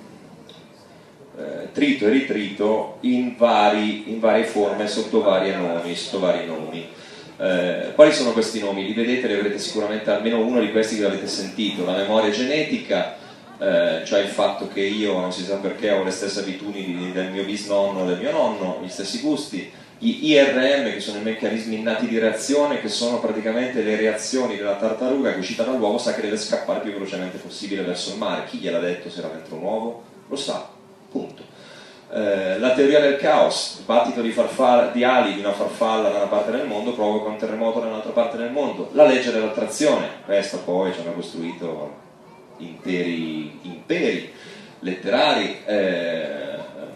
eh, trito e ritrito in, vari, in varie forme, sotto vari nomi, sotto vari nomi. Eh, quali sono questi nomi? Li vedete, li avrete sicuramente almeno uno di questi che l'avete sentito. La memoria genetica, eh, cioè il fatto che io non si sa perché ho le stesse abitudini del mio bisnonno o del mio nonno, gli stessi gusti. Gli I R M, che sono i meccanismi innati di reazione, che sono praticamente le reazioni della tartaruga che uscita dall'uovo sa che deve scappare il più velocemente possibile verso il mare. Chi gliel'ha detto se era dentro un uovo? Lo sa, punto. Eh, la teoria del caos, il battito di, di ali di una farfalla da una parte del mondo provoca un terremoto da un'altra parte del mondo. La legge dell'attrazione, questa poi ci hanno costruito interi imperi letterari. Eh,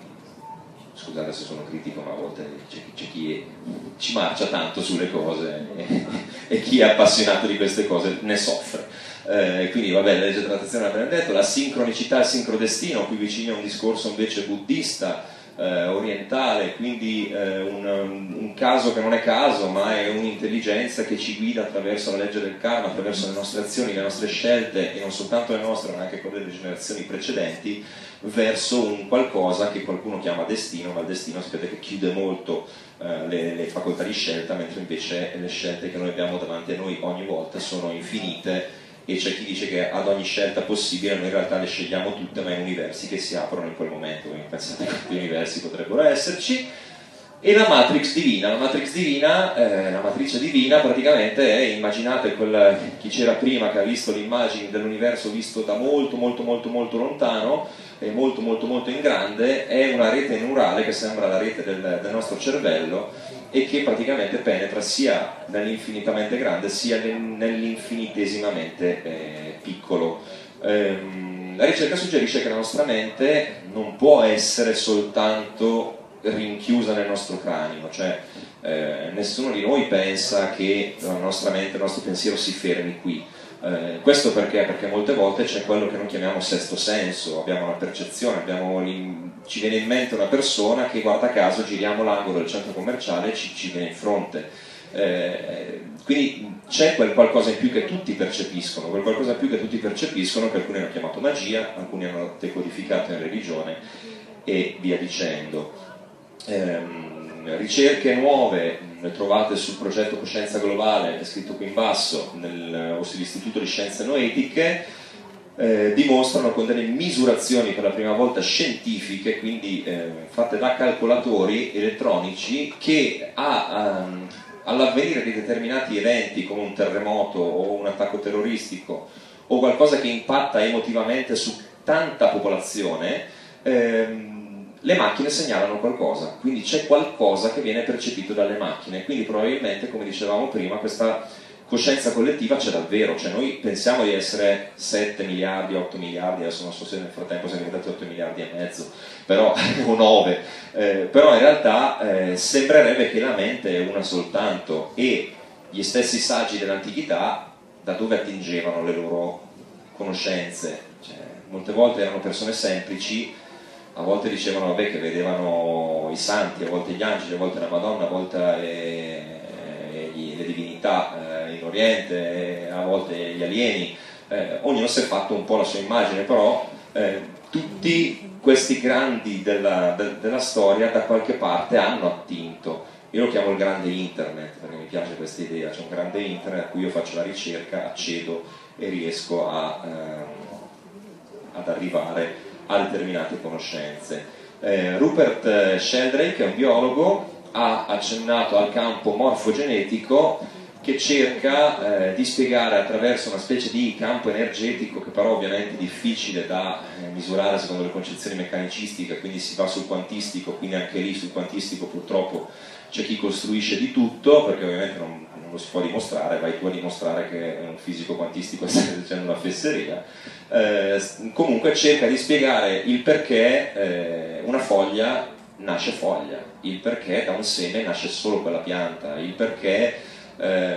scusate se sono critico, ma a volte c'è, c'è chi ci marcia tanto sulle cose e, e chi è appassionato di queste cose ne soffre. Eh, quindi vabbè, la legge dell'attrazione l'abbiamo detto, la sincronicità e il sincrodestino, qui vicino è un discorso invece buddista, eh, orientale, quindi eh, un, un caso che non è caso, ma è un'intelligenza che ci guida attraverso la legge del karma, attraverso le nostre azioni, le nostre scelte, e non soltanto le nostre, ma anche quelle delle generazioni precedenti, verso un qualcosa che qualcuno chiama destino, ma il destino sapete che chiude molto eh, le, le facoltà di scelta, mentre invece le scelte che noi abbiamo davanti a noi ogni volta sono infinite. E c'è chi dice che ad ogni scelta possibile noi in realtà le scegliamo tutte, ma in universi che si aprono in quel momento, quindi pensate quanti universi potrebbero esserci. E la matrix divina, la matrix divina, eh, la matrice divina praticamente è, immaginate quel, chi c'era prima che ha visto l'immagine dell'universo visto da molto molto molto molto lontano e molto molto molto in grande, è una rete neurale che sembra la rete del, del nostro cervello e che praticamente penetra sia nell'infinitamente grande sia nell'infinitesimamente eh, piccolo. Ehm, la ricerca suggerisce che la nostra mente non può essere soltanto rinchiusa nel nostro cranio, cioè eh, nessuno di noi pensa che la nostra mente, il nostro pensiero si fermi qui. Eh, questo perché? Perché molte volte c'è quello che noi chiamiamo sesto senso, abbiamo una percezione, abbiamo ci viene in mente una persona che guarda caso giriamo l'angolo del centro commerciale e ci, ci viene in fronte. Eh, quindi c'è quel qualcosa in più che tutti percepiscono, quel qualcosa in più che tutti percepiscono, che alcuni hanno chiamato magia, alcuni hanno decodificato in religione e via dicendo. Eh, ricerche nuove le trovate sul progetto Coscienza Globale, è scritto qui in basso, nel, o sull'Istituto di Scienze Noetiche, eh, dimostrano con delle misurazioni per la prima volta scientifiche, quindi eh, fatte da calcolatori elettronici, che a, um, all'avvenire di determinati eventi come un terremoto o un attacco terroristico o qualcosa che impatta emotivamente su tanta popolazione, ehm, le macchine segnalano qualcosa, quindi c'è qualcosa che viene percepito dalle macchine, quindi probabilmente, come dicevamo prima, questa coscienza collettiva c'è davvero, cioè noi pensiamo di essere sette miliardi, otto miliardi, adesso non so se nel frattempo siamo diventati otto miliardi e mezzo, però, o nove, eh, però in realtà eh, sembrerebbe che la mente è una soltanto, e gli stessi saggi dell'antichità da dove attingevano le loro conoscenze? Cioè, molte volte erano persone semplici. A volte dicevano vabbè, che vedevano i santi, a volte gli angeli, a volte la Madonna, a volte le, le divinità eh, in Oriente, a volte gli alieni. Eh, ognuno si è fatto un po' la sua immagine, però eh, tutti questi grandi della, de, della storia da qualche parte hanno attinto. Io lo chiamo il grande internet, perché mi piace questa idea, c'è un grande internet a cui io faccio la ricerca, accedo e riesco a, eh, ad arrivare a determinate conoscenze. Eh, Rupert Sheldrake, che è un biologo, ha accennato al campo morfogenetico che cerca eh, di spiegare attraverso una specie di campo energetico, che però ovviamente è difficile da eh, misurare secondo le concezioni meccanicistiche, quindi si va sul quantistico, quindi anche lì sul quantistico purtroppo c'è chi costruisce di tutto, perché ovviamente non, non lo si può dimostrare, vai tu a dimostrare che un fisico quantistico sta dicendo una fesseria. Eh, comunque cerca di spiegare il perché eh, una foglia nasce foglia, il perché da un seme nasce solo quella pianta, il perché eh,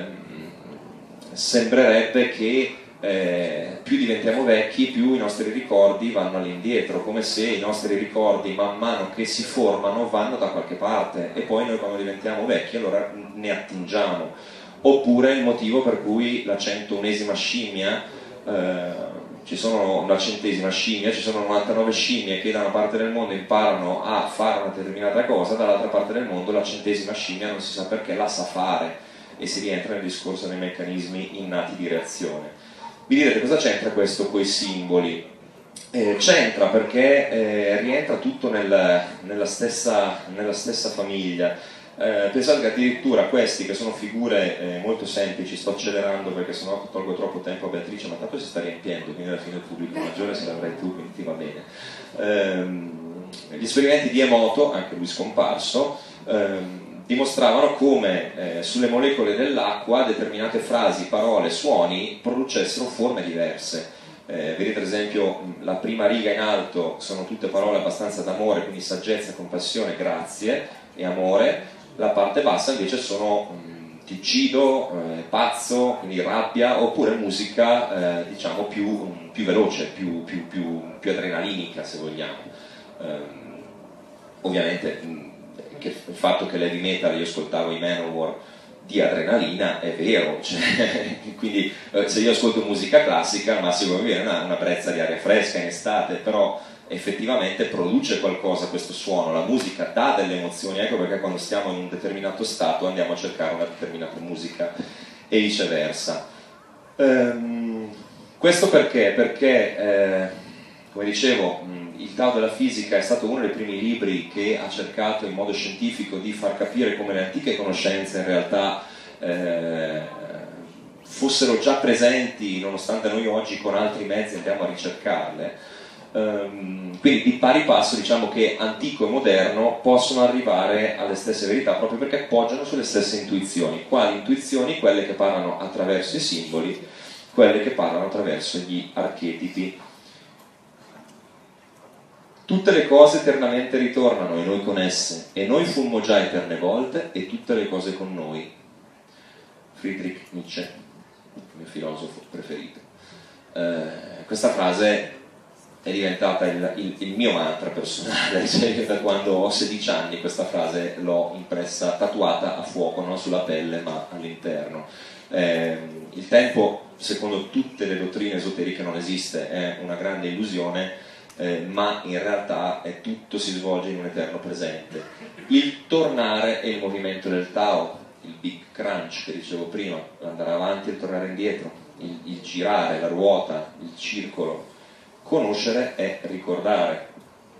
sembrerebbe che eh, più diventiamo vecchi più i nostri ricordi vanno all'indietro, come se i nostri ricordi man mano che si formano vanno da qualche parte e poi noi quando diventiamo vecchi allora ne attingiamo. Oppure il motivo per cui la centounesima scimmia, eh, ci sono la centesima scimmia, ci sono novantanove scimmie che da una parte del mondo imparano a fare una determinata cosa, dall'altra parte del mondo la centesima scimmia non si sa perché la sa fare, e si rientra nel discorso dei meccanismi innati di reazione. Vi direte cosa c'entra questo coi simboli? Eh, c'entra perché eh, rientra tutto nel, nella, stessa, nella stessa famiglia. Eh, pensate che addirittura questi, che sono figure eh, molto semplici, sto accelerando perché sennò tolgo troppo tempo a Beatrice, ma tanto si sta riempiendo, quindi alla fine il pubblico maggiore se l'avrai tu, quindi ti va bene. Ehm, gli esperimenti di Emoto, anche lui scomparso, ehm, dimostravano come eh, sulle molecole dell'acqua determinate frasi, parole, suoni producessero forme diverse. Eh, vedete ad esempio la prima riga in alto sono tutte parole abbastanza d'amore, quindi saggezza, compassione, grazie e amore. La parte bassa invece sono mh, ti uccido, eh, pazzo, quindi rabbia, oppure musica eh, diciamo più, mh, più veloce, più, più, più, più adrenalinica se vogliamo. Eh, ovviamente mh, che il fatto che l'heavy metal, io ascoltavo i Manowar, di adrenalina è vero, cioè, quindi eh, se io ascolto musica classica al massimo mi viene una, una brezza di aria fresca in estate, però effettivamente produce qualcosa questo suono, la musica dà delle emozioni, ecco perché quando stiamo in un determinato stato andiamo a cercare una determinata musica e viceversa. Ehm, questo perché? Perché, eh, come dicevo, mh, il Tao della fisica è stato uno dei primi libri che ha cercato in modo scientifico di far capire come le antiche conoscenze in realtà eh, fossero già presenti, nonostante noi oggi con altri mezzi andiamo a ricercarle. Um, quindi di pari passo diciamo che antico e moderno possono arrivare alle stesse verità proprio perché poggiano sulle stesse intuizioni. Quali intuizioni? Quelle che parlano attraverso i simboli, quelle che parlano attraverso gli archetipi. Tutte le cose eternamente ritornano e noi con esse, e noi fummo già eterne volte e tutte le cose con noi. Friedrich Nietzsche, il mio filosofo preferito. Eh, questa frase è diventata il, il, il mio mantra personale, cioè da quando ho sedici anni questa frase l'ho impressa, tatuata a fuoco, non sulla pelle ma all'interno. Eh, il tempo, secondo tutte le dottrine esoteriche, non esiste, è una grande illusione, eh, ma in realtà è, tutto si svolge in un eterno presente. Il tornare è il movimento del Tao, il Big Crunch che dicevo prima, andare avanti e il tornare indietro, il, il girare, la ruota, il circolo. Conoscere è ricordare.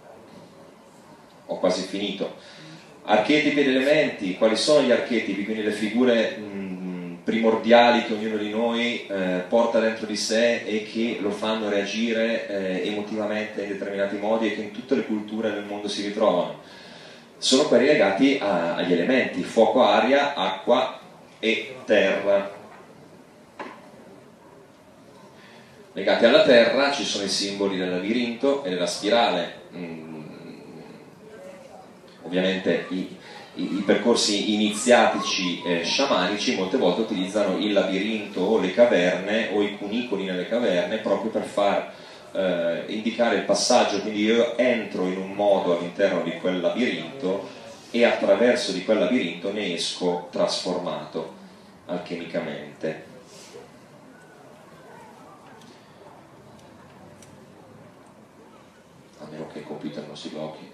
Ho quasi finito. Archetipi ed elementi. Quali sono gli archetipi? Quindi le figure mh, primordiali che ognuno di noi eh, porta dentro di sé e che lo fanno reagire eh, emotivamente in determinati modi e che in tutte le culture del mondo si ritrovano. Sono quelli legati a, agli elementi: fuoco, aria, acqua e terra. Legati alla terra ci sono i simboli del labirinto e della spirale. Mm, ovviamente i, i, i percorsi iniziatici eh, sciamanici molte volte utilizzano il labirinto o le caverne o i cunicoli nelle caverne proprio per far eh, indicare il passaggio. Quindi io entro in un modo all'interno di quel labirinto e attraverso di quel labirinto ne esco trasformato alchemicamente. A meno che il computer non si blocchi.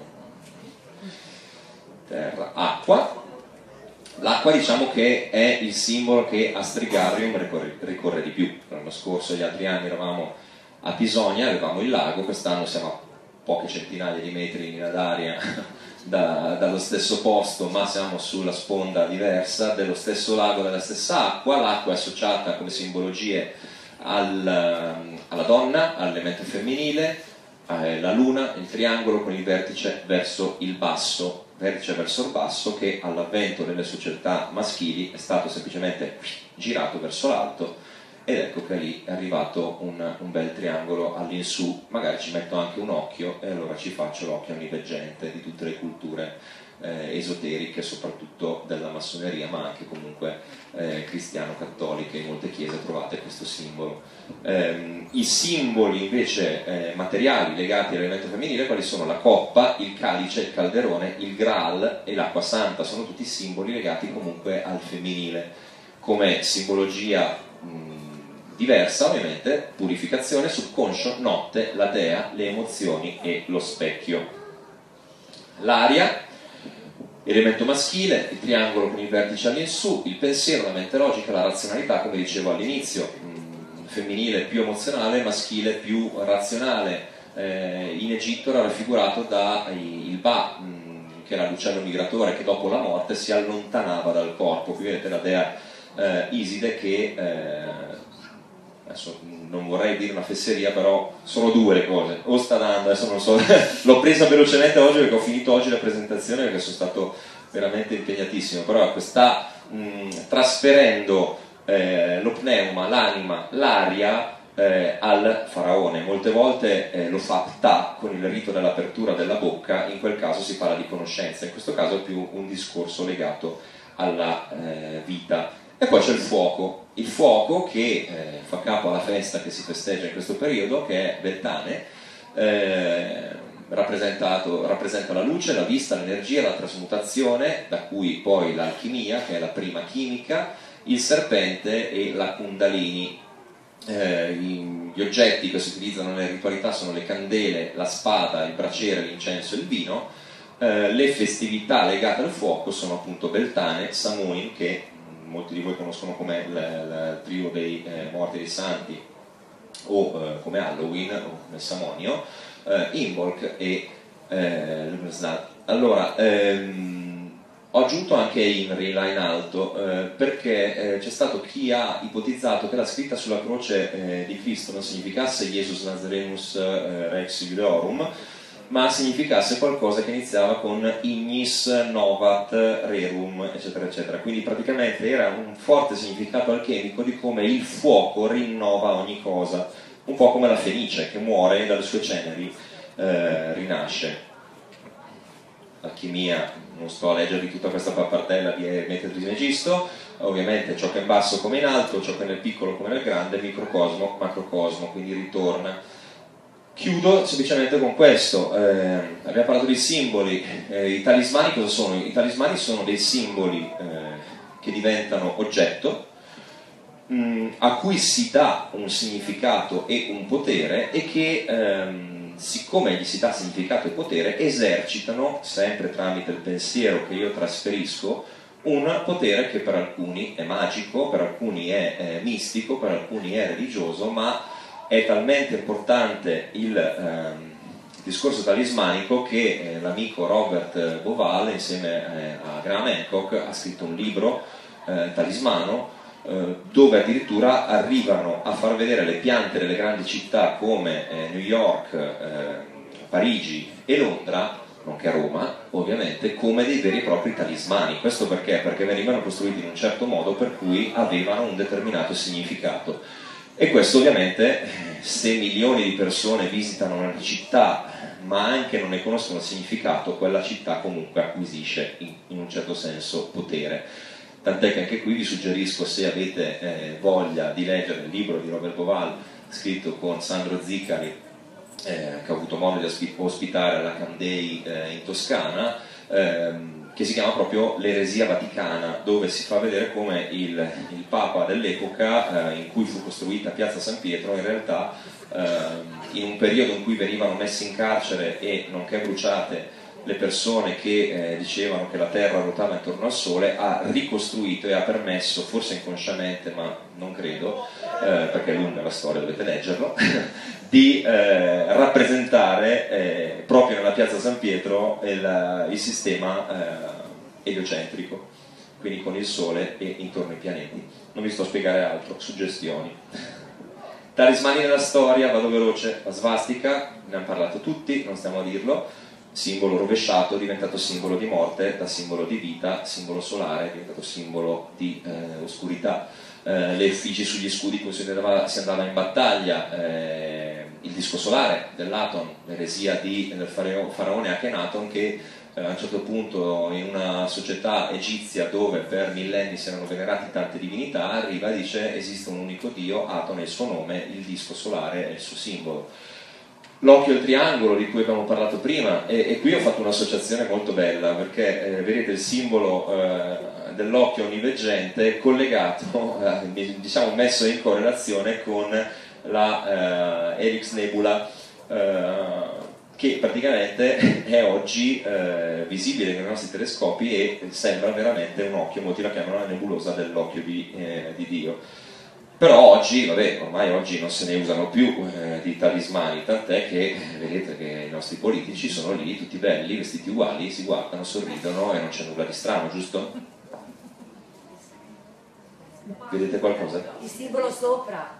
Terra, acqua. L'acqua diciamo che è il simbolo che a Strigarium ricorre, ricorre di più. L'anno scorso, gli altri anni eravamo a Pisonia, avevamo il lago, quest'anno siamo a poche centinaia di metri in linea d'aria da, dallo stesso posto, ma siamo sulla sponda diversa dello stesso lago, della stessa acqua. L'acqua è associata come simbologie al, alla donna, all'elemento femminile, la luna, il triangolo con il vertice verso il basso, vertice verso il basso, che all'avvento delle società maschili è stato semplicemente girato verso l'alto, ed ecco che lì è arrivato un, un bel triangolo all'insù. Magari ci metto anche un occhio e allora ci faccio l'occhio onniveggente di tutte le culture eh, esoteriche, soprattutto della massoneria, ma anche comunque eh, cristiano-cattoliche. In molte chiese trovate questo simbolo. Eh, I simboli invece eh, materiali legati all'elemento femminile, quali sono? La coppa, il calice, il calderone, il Graal e l'acqua santa. Sono tutti simboli legati comunque al femminile. Come simbologia mh, diversa, ovviamente, purificazione, subconscio, notte, la dea, le emozioni e lo specchio. L'aria, elemento maschile, il triangolo con il vertice all'insù, il pensiero, la mente logica, la razionalità, come dicevo all'inizio, femminile più emozionale, maschile più razionale. Eh, in Egitto era raffigurato da il Ba, mh, che era l'uccello migratore che dopo la morte si allontanava dal corpo. Qui vedete la dea eh, Iside che eh, adesso non vorrei dire una fesseria, però sono due le cose, o sta dando, adesso non so, l'ho presa velocemente oggi perché ho finito oggi la presentazione perché sono stato veramente impegnatissimo, però ecco, sta mh, trasferendo eh, lo pneuma, l'anima, l'aria eh, al faraone. Molte volte eh, lo fa Ptah con il rito dell'apertura della bocca, in quel caso si parla di conoscenza, in questo caso è più un discorso legato alla eh, vita. E poi c'è il fuoco, il fuoco che eh, fa capo alla festa che si festeggia in questo periodo, che è Beltane, eh, rappresentato, rappresenta la luce, la vista, l'energia, la trasmutazione, da cui poi l'alchimia, che è la prima chimica, il serpente e la kundalini. Eh, gli oggetti che si utilizzano nelle ritualità sono le candele, la spada, il braciere, l'incenso e il vino. Eh, le festività legate al fuoco sono appunto Beltane, Samhain, che molti di voi conoscono come il, il trio dei eh, morti dei santi, o eh, come Halloween o come Samonio, eh, Imbolc e eh, Lugnasad. Allora, ehm, ho aggiunto anche Imri là in alto eh, perché eh, c'è stato chi ha ipotizzato che la scritta sulla croce eh, di Cristo non significasse Jesus Nazarenus eh, Rex Judeorum, ma significasse qualcosa che iniziava con ignis novat rerum, eccetera eccetera. Quindi praticamente era un forte significato alchemico di come il fuoco rinnova ogni cosa, un po' come la fenice che muore e dalle sue ceneri eh, rinasce. Alchimia, non sto a leggervi tutta questa pappardella di Emetre Trismegisto, ovviamente ciò che è in basso come in alto, ciò che è nel piccolo come nel grande, microcosmo, macrocosmo, quindi ritorna. Chiudo semplicemente con questo, eh, abbiamo parlato di simboli, eh, i talismani cosa sono? I talismani sono dei simboli eh, che diventano oggetto, mh, a cui si dà un significato e un potere e che, ehm, siccome gli si dà significato e potere, esercitano, sempre tramite il pensiero che io trasferisco, un potere che per alcuni è magico, per alcuni è eh, mistico, per alcuni è religioso, ma è talmente importante il ehm, discorso talismanico che eh, l'amico Robert Bauval insieme eh, a Graham Hancock ha scritto un libro, eh, Talismano, eh, dove addirittura arrivano a far vedere le piante delle grandi città come eh, New York, eh, Parigi e Londra, nonché Roma ovviamente, come dei veri e propri talismani. Questo perché? Perché venivano costruiti in un certo modo per cui avevano un determinato significato. E questo ovviamente, se milioni di persone visitano una città ma anche non ne conoscono il significato, quella città comunque acquisisce in, in un certo senso potere. Tant'è che anche qui vi suggerisco, se avete eh, voglia di leggere il libro di Robert Bauval scritto con Sandro Zicari, eh, che ho avuto modo di ospitare alla Candei eh, in Toscana, ehm, che si chiama proprio L'eresia vaticana, dove si fa vedere come il, il Papa dell'epoca eh, in cui fu costruita Piazza San Pietro, in realtà eh, in un periodo in cui venivano messi in carcere e nonché bruciate le persone che eh, dicevano che la Terra ruotava intorno al Sole, ha ricostruito e ha permesso, forse inconsciamente ma non credo, eh, perché è lunga la storia, dovete leggerlo, di eh, rappresentare eh, proprio nella piazza San Pietro il, il sistema eh, eliocentrico, quindi con il Sole e intorno ai pianeti. Non vi sto a spiegare altro, suggestioni. Talismani nella storia, vado veloce, la svastica, ne hanno parlato tutti, non stiamo a dirlo, simbolo rovesciato, è diventato simbolo di morte, da simbolo di vita, simbolo solare, è diventato simbolo di eh, oscurità. Eh, le effigie sugli scudi con cui si andava, si andava in battaglia, eh, il disco solare dell'Aton, l'eresia di, del faraone Akhenaton, che eh, a un certo punto in una società egizia dove per millenni si erano venerati tante divinità, arriva e dice esiste un unico dio, Aton è il suo nome, il disco solare è il suo simbolo. L'occhio e il triangolo di cui abbiamo parlato prima, e, e qui ho fatto un'associazizione molto bella perché eh, vedete il simbolo eh, dell'occhio onniveggente collegato, eh, diciamo messo in correlazione con la eh, Helix Nebula, eh, che praticamente è oggi eh, visibile con i nostri telescopi e sembra veramente un occhio, molti la chiamano la nebulosa dell'occhio di, eh, di Dio. Però oggi, vabbè, ormai oggi non se ne usano più eh, di talismani, tant'è che vedete che i nostri politici sono lì, tutti belli, vestiti uguali, si guardano, sorridono e non c'è nulla di strano, giusto? Vedete qualcosa? Il simbolo sopra.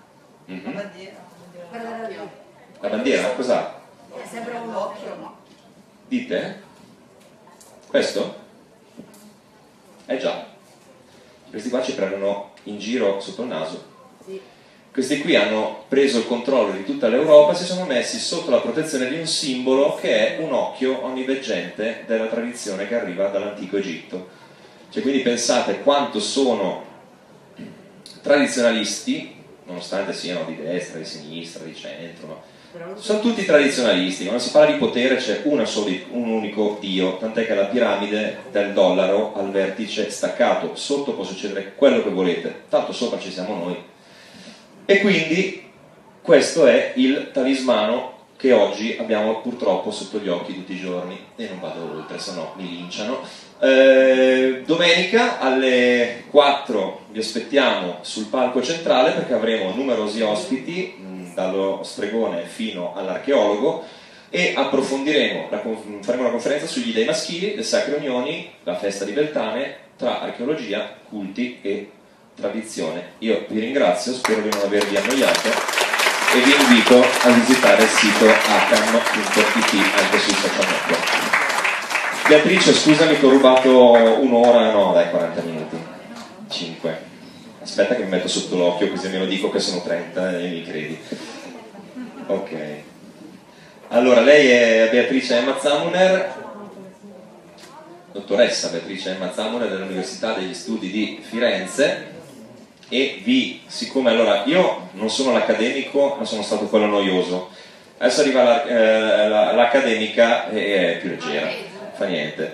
Mm-hmm. La bandiera. La bandiera, cos'ha? Sembra un occhio, no? Dite? Questo? Eh già. Questi qua ci prendono in giro sotto il naso. Sì. Questi qui hanno preso il controllo di tutta l'Europa e si sono messi sotto la protezione di un simbolo che è un occhio onniveggente della tradizione che arriva dall'antico Egitto. Cioè, quindi pensate quanto sono tradizionalisti, nonostante siano di destra, di sinistra, di centro, no? Sono tutti tradizionalisti. Quando si parla di potere c'è una soli, un unico Dio, tant'è che la piramide del dollaro al vertice staccato, sotto può succedere quello che volete, tanto sopra ci siamo noi. E quindi questo è il talismano che oggi abbiamo purtroppo sotto gli occhi tutti i giorni, e non vado oltre, se no mi linciano. Eh, domenica alle quattro vi aspettiamo sul palco centrale, perché avremo numerosi ospiti, mh, dallo stregone fino all'archeologo, e approfondiremo, la, faremo una conferenza sugli dei maschili, le sacre unioni, la festa di Beltane, tra archeologia, culti e tradizione. Io vi ringrazio, spero di non avervi annoiato e vi invito a visitare il sito acam punto it anche sui social network. Beatrice, scusami, ti ho rubato un'ora, no dai, quaranta minuti, cinque. Aspetta che mi metto sotto l'occhio così me lo dico che sono trenta e mi credi. Ok. Allora, lei è Beatrice Emma Zamuner, dottoressa Beatrice Emma Zamuner dell'Università degli Studi di Firenze, e vi, siccome allora io non sono l'accademico ma sono stato quello noioso, adesso arriva la, eh, la, l'accademica e è più leggera, fa niente.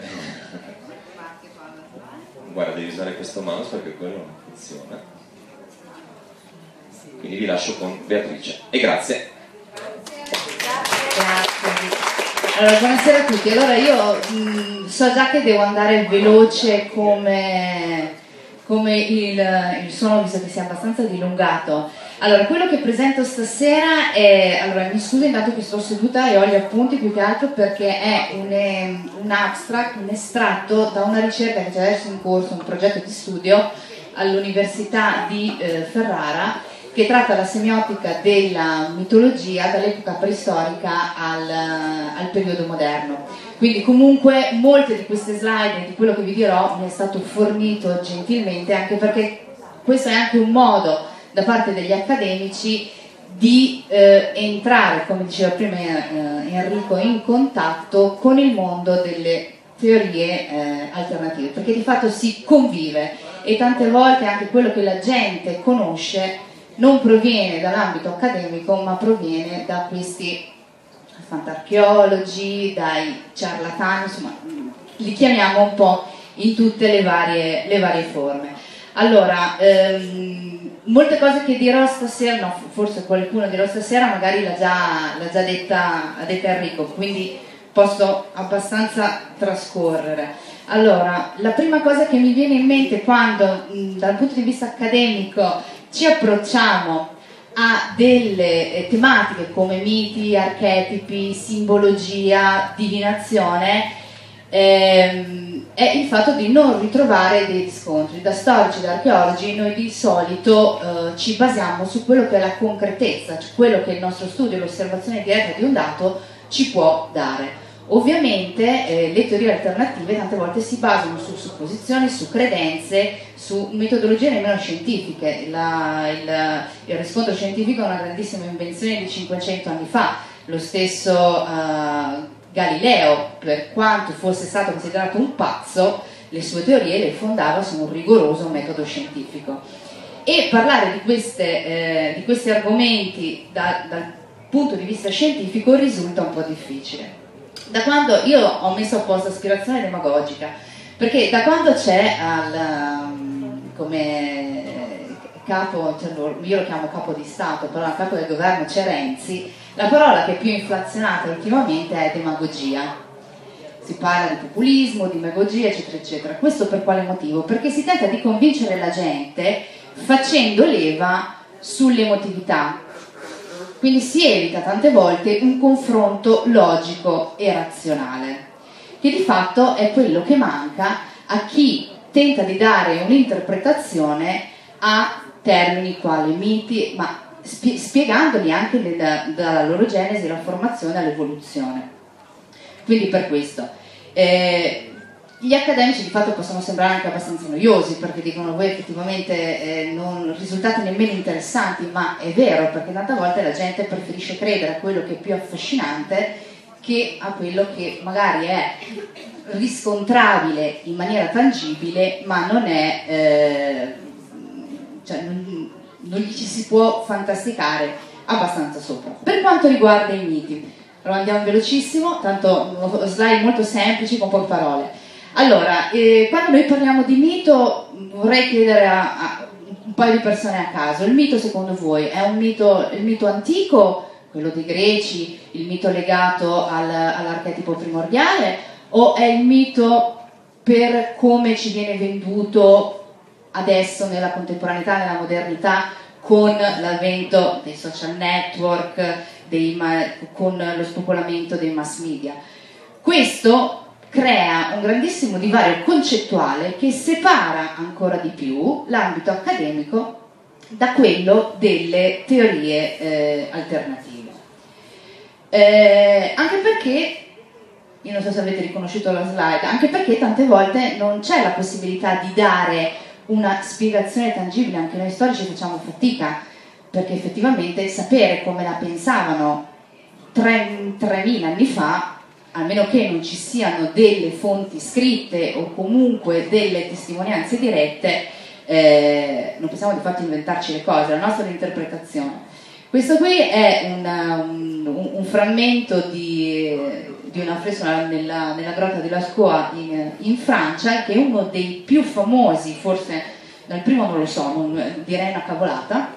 Guarda, devi usare questo mouse perché quello non funziona, quindi vi lascio con Beatrice e grazie. Grazie. Allora, buonasera a tutti. Allora, io mh, so già che devo andare veloce come, come il, il suono, visto che si è abbastanza dilungato. Allora, quello che presento stasera è... Allora, mi scuso intanto che sto seduta e ho gli appunti più che altro perché è un, un abstract, un estratto da una ricerca che c'è adesso in corso, un progetto di studio all'Università di eh, Ferrara, che tratta la semiotica della mitologia dall'epoca preistorica al, al periodo moderno. Quindi comunque molte di queste slide e di quello che vi dirò mi è stato fornito gentilmente, anche perché questo è anche un modo da parte degli accademici di eh, entrare, come diceva prima eh, Enrico, in contatto con il mondo delle teorie eh, alternative, perché di fatto si convive e tante volte anche quello che la gente conosce non proviene dall'ambito accademico, ma proviene da questi fantarcheologi, dai ciarlatani, insomma, li chiamiamo un po' in tutte le varie, le varie forme. Allora, ehm, molte cose che dirò stasera, no, forse qualcuno dirò stasera, magari l'ha già, l'ha già detta, ha detta Enrico, quindi posso abbastanza trascorrere. Allora, la prima cosa che mi viene in mente quando, mh, dal punto di vista accademico, ci approcciamo a delle eh, tematiche come miti, archetipi, simbologia, divinazione, ehm, è il fatto di non ritrovare dei riscontri. Da storici, da archeologi, noi di solito eh, ci basiamo su quello che è la concretezza, cioè quello che il nostro studio, l'osservazione diretta di un dato ci può dare. Ovviamente eh, le teorie alternative tante volte si basano su supposizioni, su credenze, su metodologie nemmeno scientifiche. La, il, il riscontro scientifico è una grandissima invenzione di cinquecento anni fa. Lo stesso eh, Galileo, per quanto fosse stato considerato un pazzo, le sue teorie le fondava su un rigoroso metodo scientifico. E parlare di, queste, eh, di questi argomenti da, dal punto di vista scientifico risulta un po' difficile. Da quando io ho messo a posto aspirazione demagogica, perché da quando c'è al, come capo, cioè io lo chiamo capo di Stato, però a capo del governo c'è Renzi, la parola che è più inflazionata ultimamente è demagogia. Si parla di populismo, di demagogia, eccetera, eccetera. Questo per quale motivo? Perché si tenta di convincere la gente facendo leva sull'emotività. Quindi si evita tante volte un confronto logico e razionale, che di fatto è quello che manca a chi tenta di dare un'interpretazione a termini quali miti, ma spie- spiegandoli anche nella, dalla loro genesi, la formazione all'evoluzione. Quindi per questo. Eh, Gli accademici di fatto possono sembrare anche abbastanza noiosi, perché dicono voi effettivamente eh, non risultate nemmeno interessanti, ma è vero, perché tante volte la gente preferisce credere a quello che è più affascinante che a quello che magari è riscontrabile in maniera tangibile, ma non è, eh, cioè non, non gli ci si può fantasticare abbastanza sopra. Per quanto riguarda i miti, allora andiamo velocissimo, tanto slide molto semplici con poche parole. Allora, eh, quando noi parliamo di mito, vorrei chiedere a, a un paio di persone a caso: il mito secondo voi è un mito, il mito antico, quello dei greci, il mito legato al, all'archetipo primordiale, o è il mito per come ci viene venduto adesso nella contemporaneità, nella modernità, con l'avvento dei social network, dei, con lo spopolamento dei mass media? Questo crea un grandissimo divario concettuale che separa ancora di più l'ambito accademico da quello delle teorie eh, alternative. Eh, anche perché, io non so se avete riconosciuto la slide, anche perché tante volte non c'è la possibilità di dare una spiegazione tangibile. Anche noi storici facciamo fatica, perché effettivamente sapere come la pensavano tremila anni fa, a meno che non ci siano delle fonti scritte o comunque delle testimonianze dirette, eh, non possiamo di fatto inventarci le cose, la nostra è l'interpretazione. Questo qui è una, un, un frammento di, di un affresco nella, nella grotta di Lascaux in, in Francia, che è uno dei più famosi, forse nel primo non lo so, non, direi una cavolata,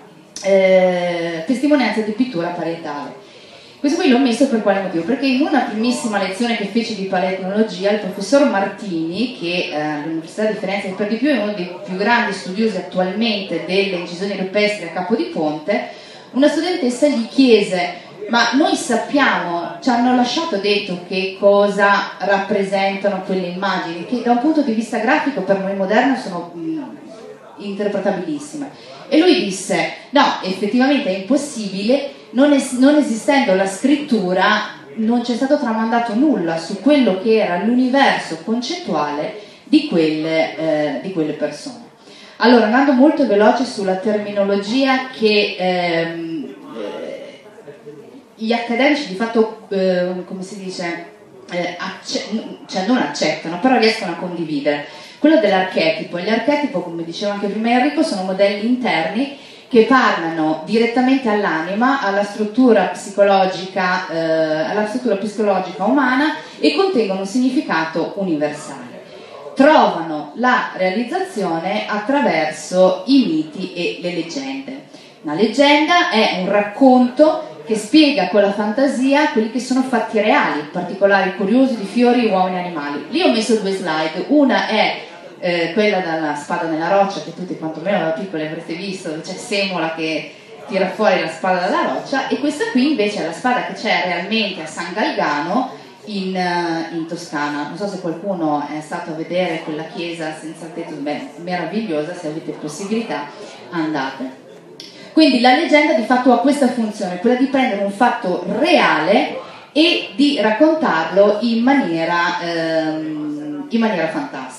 eh, testimonianze di pittura parietale. Questo qui l'ho messo per quale motivo? Perché in una primissima lezione che feci di paleoetnologia, il professor Martini, che eh, all'Università di Firenze per di più è uno dei più grandi studiosi attualmente delle incisioni rupestri a Capo di Ponte, una studentessa gli chiese: ma noi sappiamo, ci hanno lasciato detto che cosa rappresentano quelle immagini, che da un punto di vista grafico per noi moderni sono mh, interpretabilissime. E lui disse: no, effettivamente è impossibile. Non, es- non esistendo la scrittura, non c'è stato tramandato nulla su quello che era l'universo concettuale di quelle, eh, di quelle persone. Allora, andando molto veloce sulla terminologia che ehm, eh, gli accademici di fatto, eh, come si dice, eh, acce- cioè non accettano, però riescono a condividere. Quello dell'archetipo. Gli archetipo, come diceva anche prima Enrico, sono modelli interni che parlano direttamente all'anima, alla struttura psicologica, eh, alla struttura psicologica umana, e contengono un significato universale. Trovano la realizzazione attraverso i miti e le leggende. Una leggenda è un racconto che spiega con la fantasia quelli che sono fatti reali, particolari curiosi di fiori, uomini e animali. Lì ho messo due slide, una è Eh, quella dalla spada nella roccia, che tutti quantomeno da piccoli avrete visto, dove c'è Semola che tira fuori la spada dalla roccia, e questa qui invece è la spada che c'è realmente a San Galgano in, in Toscana. Non so se qualcuno è stato a vedere quella chiesa senza tetto, beh, meravigliosa, se avete possibilità andate. Quindi la leggenda di fatto ha questa funzione, quella di prendere un fatto reale e di raccontarlo in maniera, ehm, in maniera fantastica.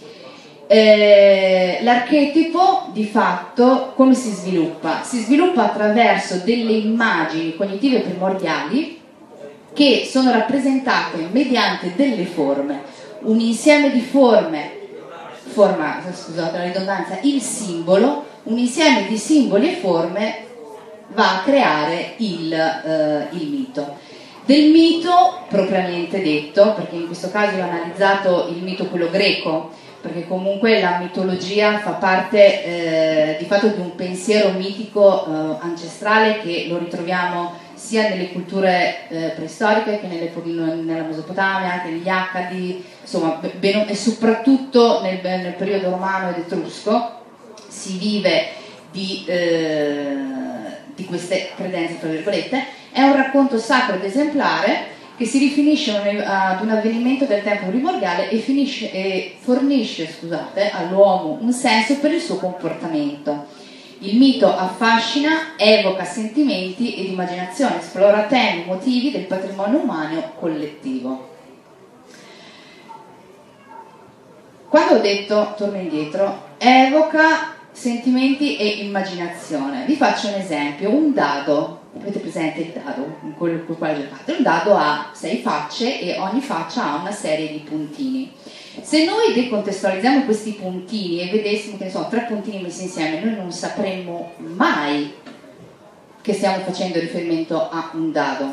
Eh, l'archetipo di fatto come si sviluppa? Si sviluppa attraverso delle immagini cognitive primordiali che sono rappresentate mediante delle forme, un insieme di forme, forma, scusate la ridondanza, il simbolo, un insieme di simboli e forme va a creare il, eh, il mito. Del mito propriamente detto, perché in questo caso ho analizzato il mito quello greco, perché comunque la mitologia fa parte eh, di fatto di un pensiero mitico eh, ancestrale che lo ritroviamo sia nelle culture eh, preistoriche che nelle, nella Mesopotamia, anche negli Accadi, insomma, ben, e soprattutto nel, nel periodo romano ed etrusco si vive di, eh, di queste credenze, tra virgolette. È un racconto sacro ed esemplare che si riferisce ad un avvenimento del tempo primordiale e, finisce, e fornisce scusate, all'uomo un senso per il suo comportamento. Il mito affascina, evoca sentimenti ed immaginazione, esplora temi, motivi del patrimonio umano collettivo. Quando ho detto, torno indietro, evoca sentimenti e immaginazione, vi faccio un esempio. Un dado, avete presente il dado con quello con il quale giocate? Un dado ha sei facce e ogni faccia ha una serie di puntini. Se noi decontestualizziamo questi puntini e vedessimo che ne so, tre puntini messi insieme, noi non sapremmo mai che stiamo facendo riferimento a un dado.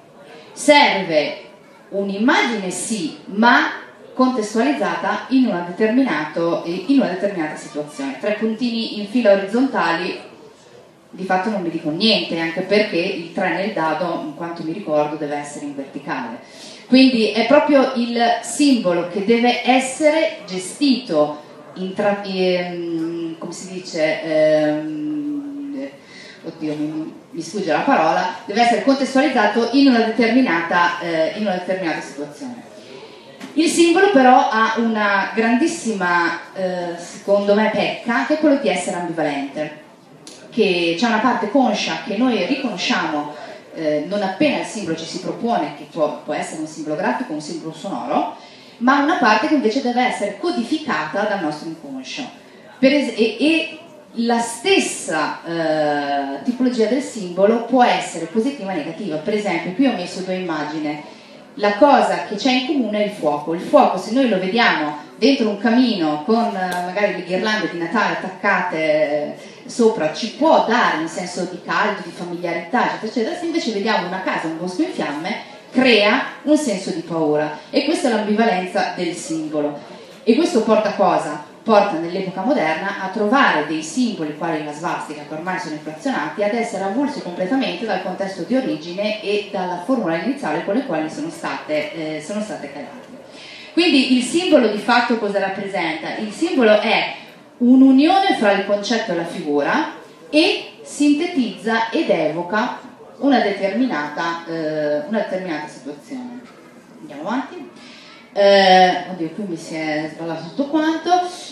Serve un'immagine sì, ma contestualizzata in una, determinato, in una determinata situazione. Tre puntini in fila orizzontali di fatto non mi dico niente, anche perché il tre nel dado, in quanto mi ricordo, deve essere in verticale. Quindi è proprio il simbolo che deve essere gestito, in tra, ehm, come si dice, ehm, oddio mi, mi sfugge la parola, deve essere contestualizzato in una determinata, eh, in una determinata situazione. Il simbolo però ha una grandissima, eh, secondo me, pecca, che è quello di essere ambivalente, che c'è una parte conscia che noi riconosciamo eh, non appena il simbolo ci si propone, che può, può essere un simbolo grafico o un simbolo sonoro, ma una parte che invece deve essere codificata dal nostro inconscio. Per es- e, e la stessa eh, tipologia del simbolo può essere positiva o negativa. Per esempio, qui ho messo due immagini. La cosa che c'è in comune è il fuoco. Il fuoco, se noi lo vediamo dentro un camino con eh, magari le ghirlande di Natale attaccate eh, sopra, ci può dare un senso di caldo, di familiarità, eccetera, eccetera. Se invece vediamo una casa, un bosco in fiamme, crea un senso di paura. E questa è l'ambivalenza del simbolo. E questo porta a cosa? Porta nell'epoca moderna a trovare dei simboli quali la svastica, che ormai sono inflazionati, ad essere avulsi completamente dal contesto di origine e dalla formula iniziale con le quali sono state, eh, sono state create. Quindi il simbolo di fatto cosa rappresenta? Il simbolo è un'unione fra il concetto e la figura e sintetizza ed evoca una determinata, eh, una determinata situazione. Andiamo avanti. Eh, oddio, qui mi si è sballato tutto quanto.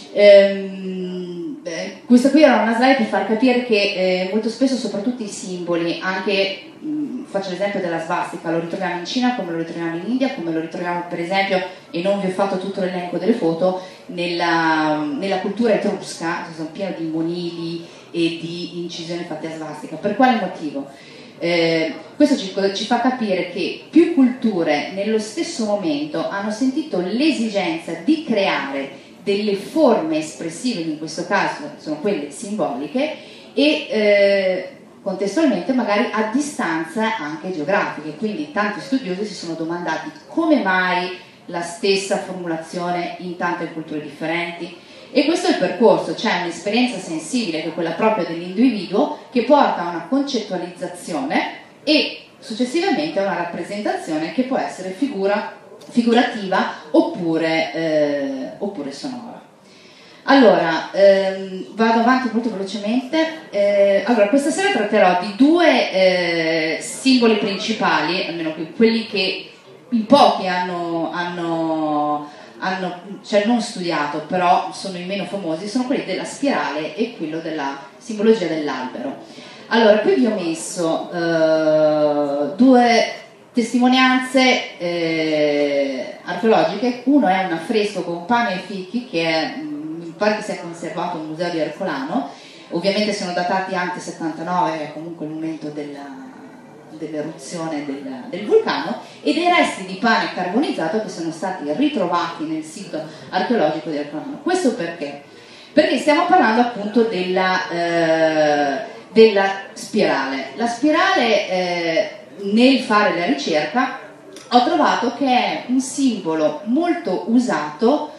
Ehm, eh, questa qui era una slide per far capire che eh, molto spesso, soprattutto i simboli, anche mh, faccio l'esempio della svastica, lo ritroviamo in Cina come lo ritroviamo in India, come lo ritroviamo per esempio, e non vi ho fatto tutto l'elenco delle foto, nella, nella cultura etrusca, che sono pieno di monili e di incisioni fatte a svastica. Per quale motivo? Eh, questo ci, ci fa capire che più culture nello stesso momento hanno sentito l'esigenza di creare delle forme espressive, in questo caso sono quelle simboliche, e eh, contestualmente magari a distanza anche geografiche. Quindi tanti studiosi si sono domandati come mai la stessa formulazione in tante culture differenti. E questo è il percorso, c'è un'esperienza sensibile che è quella propria dell'individuo che porta a una concettualizzazione e successivamente a una rappresentazione che può essere figura, figurativa oppure, eh, oppure sonora. Allora, ehm, vado avanti molto velocemente. Eh, allora, questa sera tratterò di due eh, simboli principali, almeno quelli che in pochi hanno... hanno hanno, cioè non studiato, però sono i meno famosi, sono quelli della spirale e quello della simbologia dell'albero. Allora, qui vi ho messo eh, due testimonianze eh, archeologiche. Uno è un affresco con pane e fichi che è, mi pare che sia conservato al museo di Ercolano, ovviamente sono datati ante settantanove, che è comunque il momento della dell'eruzione del, del vulcano, e dei resti di pane carbonizzato che sono stati ritrovati nel sito archeologico di Ercolano. Questo perché? Perché stiamo parlando appunto della, eh, della spirale. La spirale, eh, nel fare la ricerca, ho trovato che è un simbolo molto usato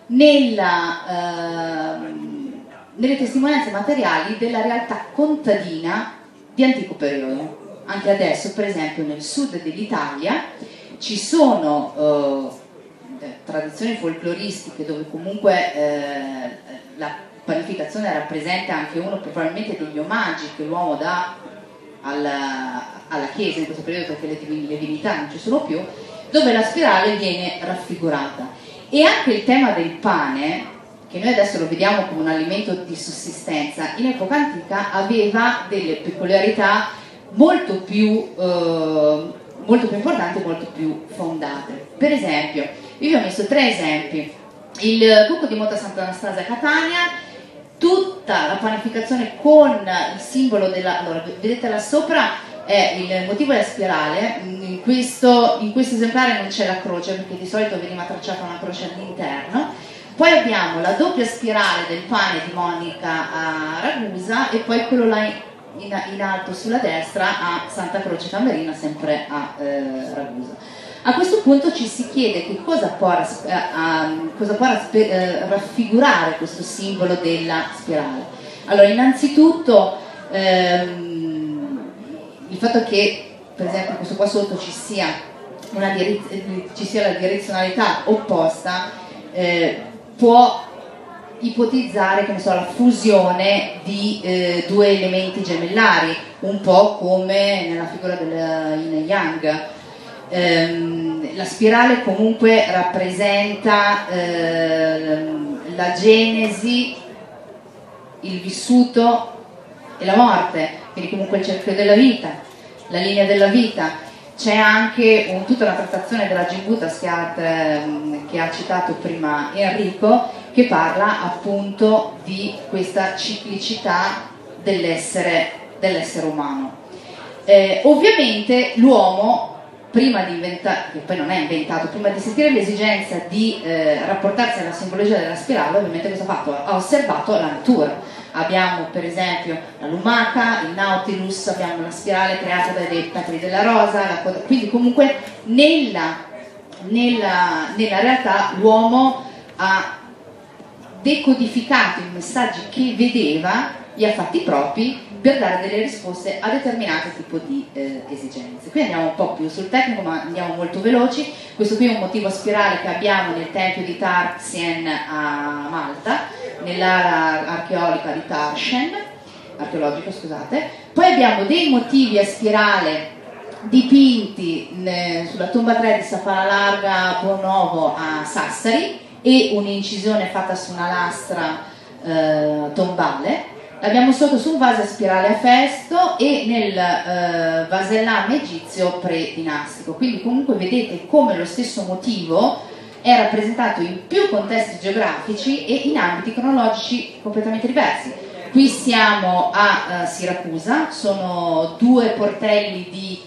nella, eh, nelle testimonianze materiali della realtà contadina di antico periodo. Anche adesso, per esempio, nel sud dell'Italia ci sono eh, tradizioni folcloristiche dove comunque eh, la panificazione rappresenta anche uno probabilmente degli omaggi che l'uomo dà alla, alla Chiesa in questo periodo, perché le, divin- le divinità non ci sono più, dove la spirale viene raffigurata. E anche il tema del pane, che noi adesso lo vediamo come un alimento di sussistenza, in epoca antica aveva delle peculiarità molto più, eh, molto più importanti, molto più fondate. Per esempio, io vi ho messo tre esempi. Il cucco di Mota Sant'Anastasia a Catania, tutta la panificazione con il simbolo della... Allora, vedete là sopra è il motivo della spirale. In questo, in questo esemplare non c'è la croce, perché di solito veniva tracciata una croce all'interno. Poi abbiamo la doppia spirale del pane di Monica a Ragusa e poi quello là in, in alto sulla destra a Santa Croce Camerina, sempre a eh, Ragusa. A questo punto ci si chiede che cosa può, a, a, cosa può eh, raffigurare questo simbolo della spirale. Allora, innanzitutto ehm, il fatto che, per esempio, questo qua sotto ci sia, una ci sia la direzionalità opposta eh, può ipotizzare, che ne so, la fusione di eh, due elementi gemellari, un po' come nella figura del Yin e Yang. Ehm, la spirale comunque rappresenta ehm, la genesi, il vissuto e la morte, quindi comunque il cerchio della vita, la linea della vita. C'è anche un, tutta una trattazione della Gimbutas che ha, ehm, che ha citato prima Enrico, che parla appunto di questa ciclicità dell'essere, dell'essere umano. Eh, ovviamente l'uomo, prima di inventare, che poi non è inventato, prima di sentire l'esigenza di eh, rapportarsi alla simbologia della spirale, ovviamente cosa ha fatto? Ha osservato la natura. Abbiamo per esempio la lumaca, il nautilus, abbiamo la spirale creata dai petali della rosa, la, quindi comunque nella, nella, nella realtà l'uomo ha decodificato i messaggi che vedeva, li ha fatti propri per dare delle risposte a determinati tipi di eh, esigenze. Qui andiamo un po' più sul tecnico, ma andiamo molto veloci. Questo qui è un motivo a spirale che abbiamo nel tempio di Tarsien a Malta, nell'area archeologica di Tarsien, archeologico, scusate. Poi abbiamo dei motivi a spirale dipinti ne, sulla tomba tre di Safara Larga Bornovo a Sassari e un'incisione fatta su una lastra eh, tombale. L'abbiamo sotto su un vaso a spirale a Festo e nel eh, vasellame egizio pre-dinastico. Quindi comunque vedete come lo stesso motivo è rappresentato in più contesti geografici e in ambiti cronologici completamente diversi. Qui siamo a uh, Siracusa, sono due portelli di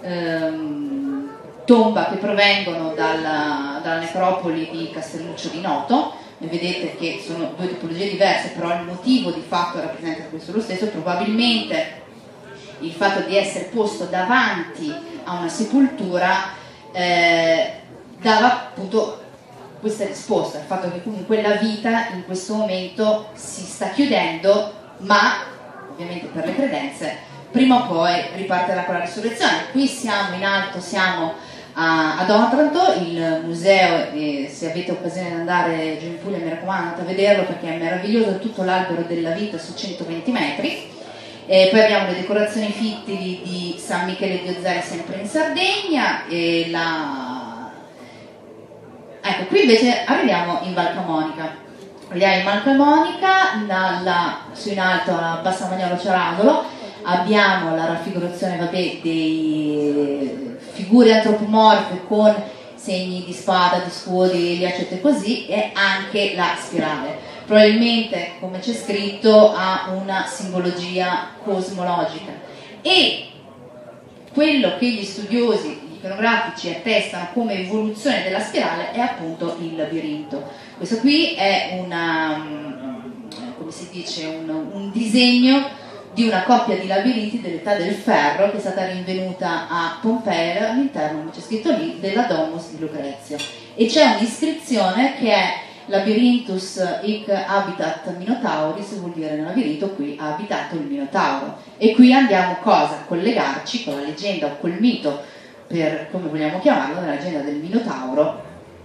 ehm, tomba che provengono dalla, dalla necropoli di Castelluccio di Noto. Vedete che sono due tipologie diverse, però il motivo di fatto rappresenta questo lo stesso. Probabilmente il fatto di essere posto davanti a una sepoltura eh, dava appunto questa risposta, il fatto che comunque la vita in questo momento si sta chiudendo, ma ovviamente per le credenze prima o poi ripartirà con la risurrezione. Qui siamo in alto, siamo a, ad Otranto, il museo, e se avete occasione di andare giù in Puglia mi raccomando andate a vederlo perché è meraviglioso, tutto l'albero della vita su centoventi metri. E poi abbiamo le decorazioni fittili di San Michele di Ozzeri sempre in Sardegna e la... Ecco, qui invece arriviamo in Val Camonica. Arriviamo in Val Camonica, dalla, su in alto a Bassamagnolo Ceradolo, abbiamo la raffigurazione, vabbè, dei figure antropomorfe con segni di spada, di scudo, di liacette e così, e anche la spirale. Probabilmente, come c'è scritto, ha una simbologia cosmologica. E quello che gli studiosi iconografici attestano come evoluzione della spirale è appunto il labirinto. Questo qui è una, come si dice, un, un disegno di una coppia di labirinti dell'età del ferro che è stata rinvenuta a Pompei all'interno, c'è scritto lì, della Domus di Lucrezio, e c'è un'iscrizione che è Labyrinthus hic habitat Minotauris, vuol dire nel labirinto qui ha abitato il Minotauro. E qui andiamo cosa? A collegarci con la leggenda o col mito, per come vogliamo chiamarlo, nella leggenda del Minotauro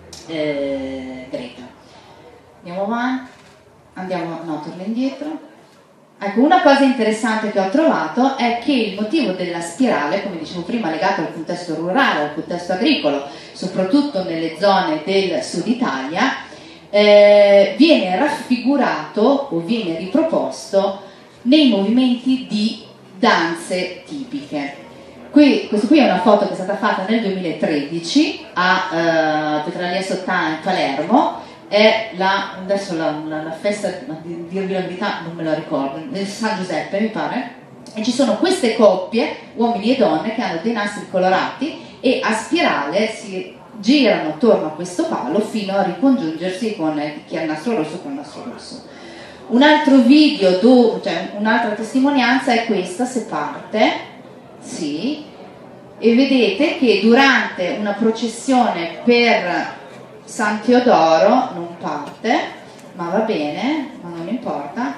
eh, greca. Andiamo avanti, andiamo, no, torno indietro. Ecco, una cosa interessante che ho trovato è che il motivo della spirale, come dicevo prima, legato al contesto rurale, al contesto agricolo, soprattutto nelle zone del sud Italia, eh, viene raffigurato o viene riproposto nei movimenti di danze tipiche. Qui, questa qui è una foto che è stata fatta nel duemilatredici a uh, Petralia Sottana in Palermo. È la, adesso la, la, la festa, a dirvi la verità non me la ricordo, del San Giuseppe mi pare, e ci sono queste coppie, uomini e donne, che hanno dei nastri colorati e a spirale si girano attorno a questo palo fino a ricongiungersi con chi ha il nastro rosso con il nastro rosso. Un altro video, do, cioè un'altra testimonianza è questa, se parte, sì, e vedete che durante una processione per San Teodoro non parte, ma va bene, ma non importa,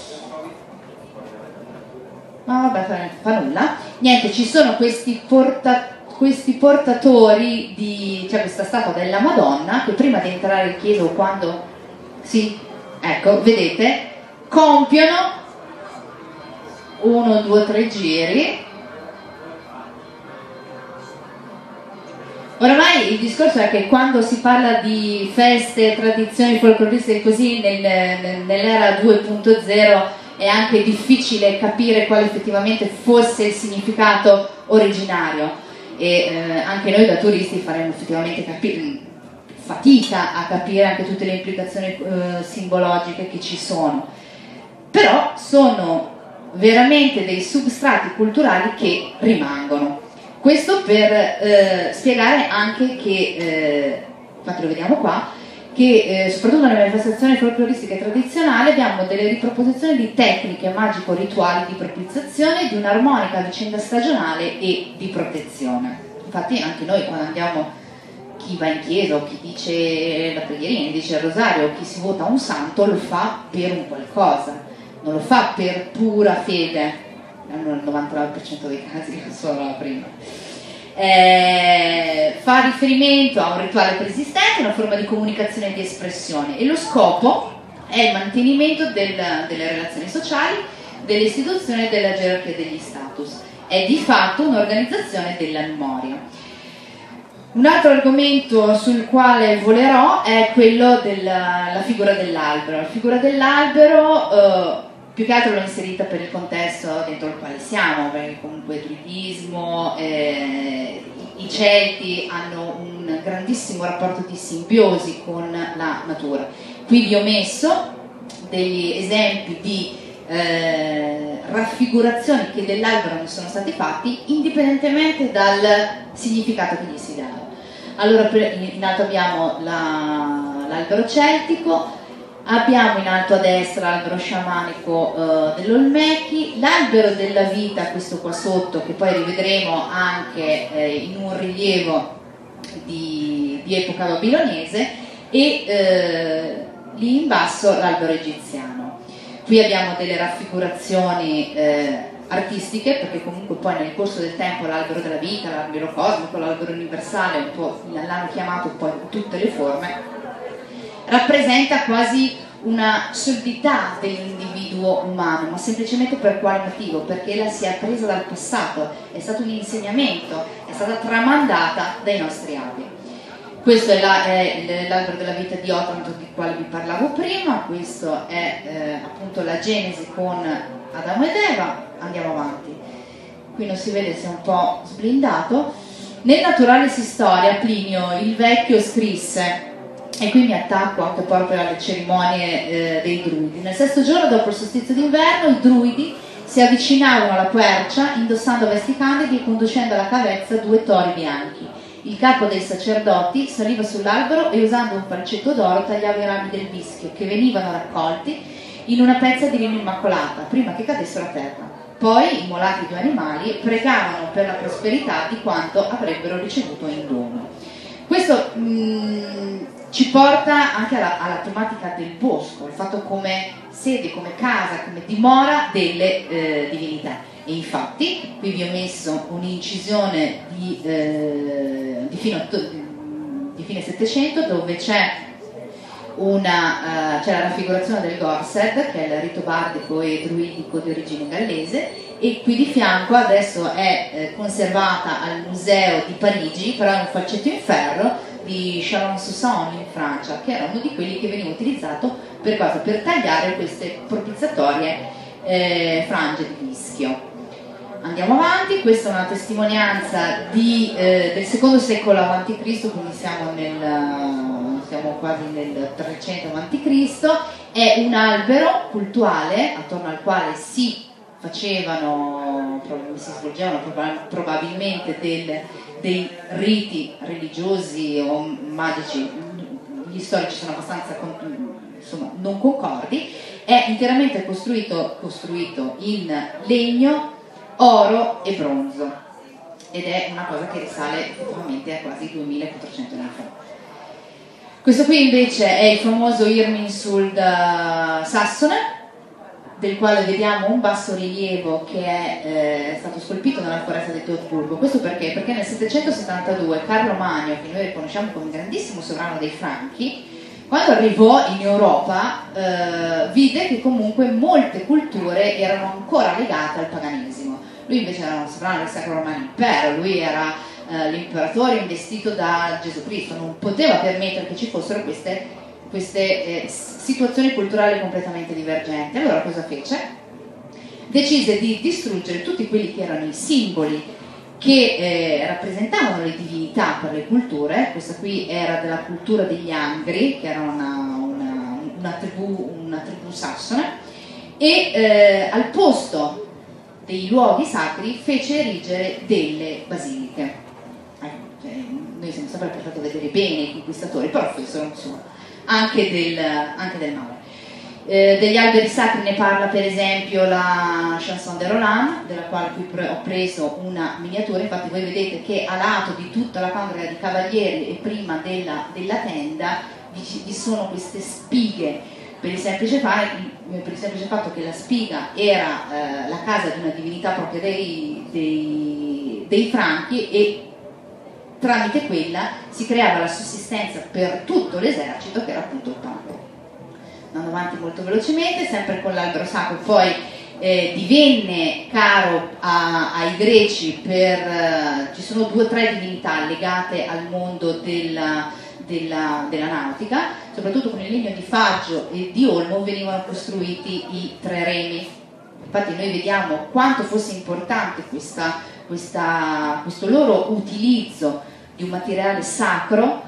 ma vabbè, fa nulla. Niente, ci sono questi, porta, questi portatori di, cioè questa statua della Madonna che prima di entrare in chiesa o quando, sì, ecco, vedete, compiono uno, due, tre giri. Oramai il discorso è che quando si parla di feste, tradizioni folcloristiche così nel, nel, nell'era due punto zero è anche difficile capire quale effettivamente fosse il significato originario e eh, anche noi da turisti faremo effettivamente capi- fatica a capire anche tutte le implicazioni eh, simbologiche che ci sono, però sono veramente dei substrati culturali che rimangono. Questo per eh, spiegare anche che, eh, infatti lo vediamo qua, che eh, soprattutto nelle manifestazioni folcloristiche tradizionali abbiamo delle riproposizioni di tecniche magico-rituali di propiziazione, di un'armonica vicenda stagionale e di protezione. Infatti anche noi quando andiamo, chi va in chiesa o chi dice la preghierina, dice il rosario o chi si vota un santo lo fa per un qualcosa, non lo fa per pura fede. Nel novantanove per cento dei casi, solo la prima. Eh, fa riferimento a un rituale preesistente, una forma di comunicazione e di espressione, e lo scopo è il mantenimento del, delle relazioni sociali, delle istituzioni e della gerarchia degli status. È di fatto un'organizzazione della memoria. Un altro argomento sul quale volerò è quello della la figura dell'albero. La figura dell'albero eh, più che altro l'ho inserita per il contesto dentro il quale siamo, perché comunque il druidismo, eh, i Celti hanno un grandissimo rapporto di simbiosi con la natura. Qui vi ho messo degli esempi di eh, raffigurazioni che dell'albero ne sono stati fatti indipendentemente dal significato che gli si dava. Allora in alto abbiamo la, l'albero celtico, abbiamo in alto a destra l'albero sciamanico eh, dell'Olmechi, l'albero della vita, questo qua sotto, che poi rivedremo anche eh, in un rilievo di, di epoca babilonese, e eh, lì in basso l'albero egiziano. Qui abbiamo delle raffigurazioni eh, artistiche, perché comunque poi nel corso del tempo l'albero della vita, l'albero cosmico, l'albero universale, un po' l'hanno chiamato poi in tutte le forme, rappresenta quasi una solidità dell'individuo umano, ma semplicemente per quale motivo? Perché la si è presa dal passato, è stato un insegnamento, è stata tramandata dai nostri avi. Questo è, la, è l'albero della vita di Otranto, di quale vi parlavo prima. Questo è eh, appunto la Genesi con Adamo ed Eva. Andiamo avanti, qui non si vede se è un po' sblindato. Nel Naturalis Historia Plinio il Vecchio scrisse, e qui mi attacco anche proprio alle cerimonie eh, dei druidi: nel sesto giorno dopo il solstizio d'inverno i druidi si avvicinavano alla quercia indossando vesti candidi e conducendo alla cavezza due tori bianchi. Il capo dei sacerdoti saliva sull'albero e usando un falcetto d'oro tagliava i rami del vischio che venivano raccolti in una pezza di lino immacolata prima che cadessero a terra. Poi, immolati i due animali, pregavano per la prosperità di quanto avrebbero ricevuto in dono. Questo mh, ci porta anche alla, alla tematica del bosco, il fatto come sede, come casa, come dimora delle eh, divinità. E infatti qui vi ho messo un'incisione di, eh, di, fino, di fine Settecento, dove c'è una, uh, c'è la raffigurazione del Gorsed, che è il rito bardico e druidico di origine gallese, e qui di fianco adesso è eh, conservata al museo di Parigi, però è un falcetto in ferro di Chalon-sur-Saône in Francia, che era uno di quelli che veniva utilizzato per cosa? Per tagliare queste propiziatorie eh, frange di vischio. Andiamo avanti, questa è una testimonianza di, eh, del secondo secolo avanti Cristo, quindi siamo, nel, siamo quasi nel trecento avanti Cristo. È un albero cultuale attorno al quale si facevano, si svolgevano probabilmente del, dei riti religiosi o magici. Gli storici sono abbastanza insomma, non concordi. È interamente costruito, costruito in legno, oro e bronzo, ed è una cosa che risale effettivamente a quasi duemilaquattrocento anni fa. Questo qui invece è il famoso Irminsul sassone, del quale vediamo un bassorilievo che è eh, stato scolpito nella foresta di Teutoburgo. Questo perché? Perché nel settecentosettantadue Carlo Magno, che noi riconosciamo come grandissimo sovrano dei Franchi, quando arrivò in Europa eh, vide che comunque molte culture erano ancora legate al paganesimo. Lui invece era un sovrano del Sacro Romano Impero, lui era eh, l'imperatore investito da Gesù Cristo, non poteva permettere che ci fossero queste, queste eh, situazioni culturali completamente divergenti. Allora cosa fece? Decise di distruggere tutti quelli che erano i simboli che eh, rappresentavano le divinità per le culture. Questa qui era della cultura degli Angri, che era una, una, una, tribù, una tribù sassone, e eh, al posto dei luoghi sacri fece erigere delle basiliche. Ecco, cioè, noi siamo sempre portati a vedere bene i conquistatori, però fecero insomma anche del, anche del male. Eh, degli alberi sacri ne parla per esempio la Chanson de Roland, della quale qui pre- ho preso una miniatura. Infatti voi vedete che a lato di tutta la camera di cavalieri e prima della, della tenda vi, vi sono queste spighe, per il, semplice fa- per il semplice fatto che la spiga era eh, la casa di una divinità propria dei, dei, dei Franchi, e tramite quella si creava la sussistenza per tutto l'esercito, che era appunto il pane. Andando avanti molto velocemente, sempre con l'albero sacro, poi eh, divenne caro a, ai greci per eh, ci sono due o tre divinità legate al mondo della, della, della nautica, soprattutto con il legno di faggio e di olmo venivano costruiti i tre remi. Infatti noi vediamo quanto fosse importante questa, questa, questo loro utilizzo di un materiale sacro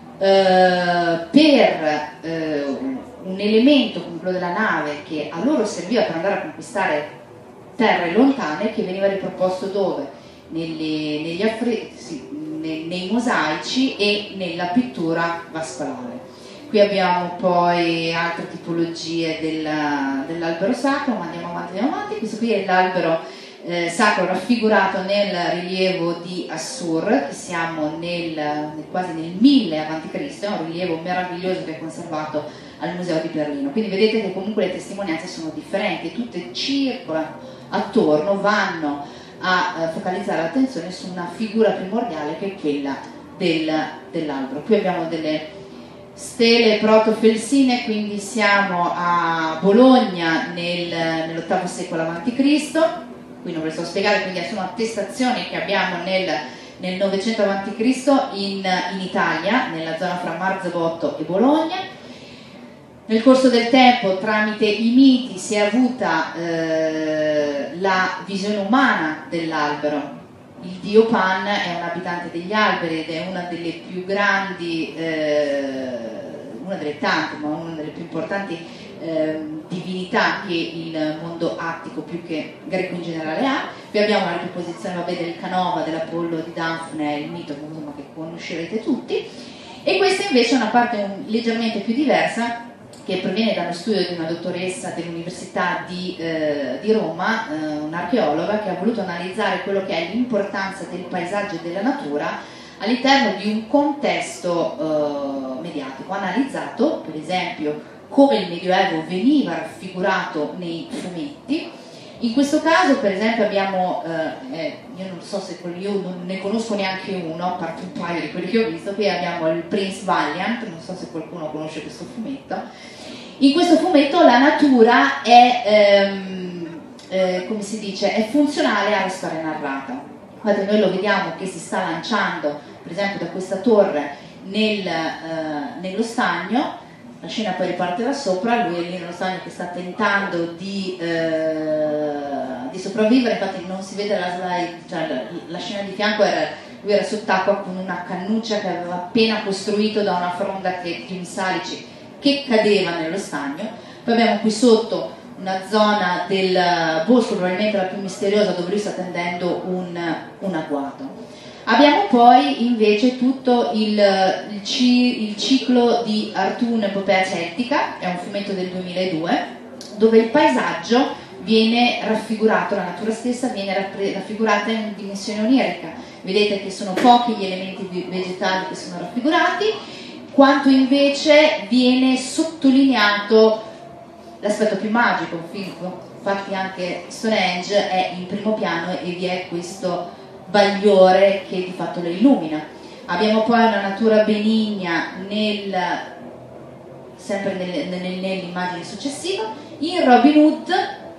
eh, per eh, un elemento come quello della nave, che a loro serviva per andare a conquistare terre lontane, che veniva riproposto dove? Nelle, negli affri, sì, nei, nei mosaici e nella pittura vascolare. Qui abbiamo poi altre tipologie del, dell'albero sacro, ma andiamo avanti, andiamo avanti. Questo qui è l'albero eh, sacro raffigurato nel rilievo di Assur, che siamo nel, nel, quasi nel mille avanti Cristo, è un rilievo meraviglioso che è conservato al Museo di Berlino. Quindi vedete che comunque le testimonianze sono differenti, tutte circolano attorno, vanno a eh, focalizzare l'attenzione su una figura primordiale, che è quella del, dell'albero. Qui abbiamo delle stele protofelsine, quindi siamo a Bologna nel, nell'ottavo secolo avanti Cristo. Qui non ve le so spiegare, quindi sono attestazioni che abbiamo nel, nel novecento avanti Cristo in, in Italia, nella zona fra Marzabotto e Bologna. Nel corso del tempo, tramite i miti, si è avuta eh, la visione umana dell'albero. Il dio Pan è un abitante degli alberi ed è una delle più grandi, eh, una delle tante, ma una delle più importanti eh, divinità che il mondo attico, più che greco in generale, ha. Qui abbiamo la riproposizione vabbè, del Canova, dell'Apollo di Dafne, il mito insomma, che conoscerete tutti. E questa invece è una parte un, leggermente più diversa, che proviene dallo studio di una dottoressa dell'Università di, eh, di Roma, eh, un'archeologa che ha voluto analizzare quello che è l'importanza del paesaggio e della natura all'interno di un contesto eh, mediatico. Ha analizzato, per esempio, come il Medioevo veniva raffigurato nei fumetti. In questo caso, per esempio, abbiamo, eh, eh, io non so se io non ne conosco neanche uno, a parte un paio di quelli che ho visto. Qui abbiamo il Prince Valiant, non so se qualcuno conosce questo fumetto. In questo fumetto la natura è, ehm, eh, come si dice, è funzionale alla storia narrata. Guardate, noi lo vediamo che si sta lanciando, per esempio, da questa torre nel, eh, nello stagno. La scena poi riparte da sopra, lui è lì nello stagno che sta tentando di, eh, di sopravvivere, infatti non si vede la slide, cioè la, la scena di fianco era, lui era sott'acqua con una cannuccia che aveva appena costruito da una fronda che, di salici che cadeva nello stagno. Poi abbiamo qui sotto una zona del bosco, probabilmente la più misteriosa, dove lui sta tendendo un, un agguato. Abbiamo poi invece tutto il, il, ci, il ciclo di Artù, Epopea celtica, è un fumetto del duemiladue, dove il paesaggio viene raffigurato, la natura stessa viene raffigurata in dimensione onirica. Vedete che sono pochi gli elementi vegetali che sono raffigurati, quanto invece viene sottolineato l'aspetto più magico. Infatti anche Stonehenge è in primo piano e vi è questo bagliore che di fatto lo illumina. Abbiamo poi una natura benigna nel, sempre nel, nel, nell'immagine successiva. In Robin Hood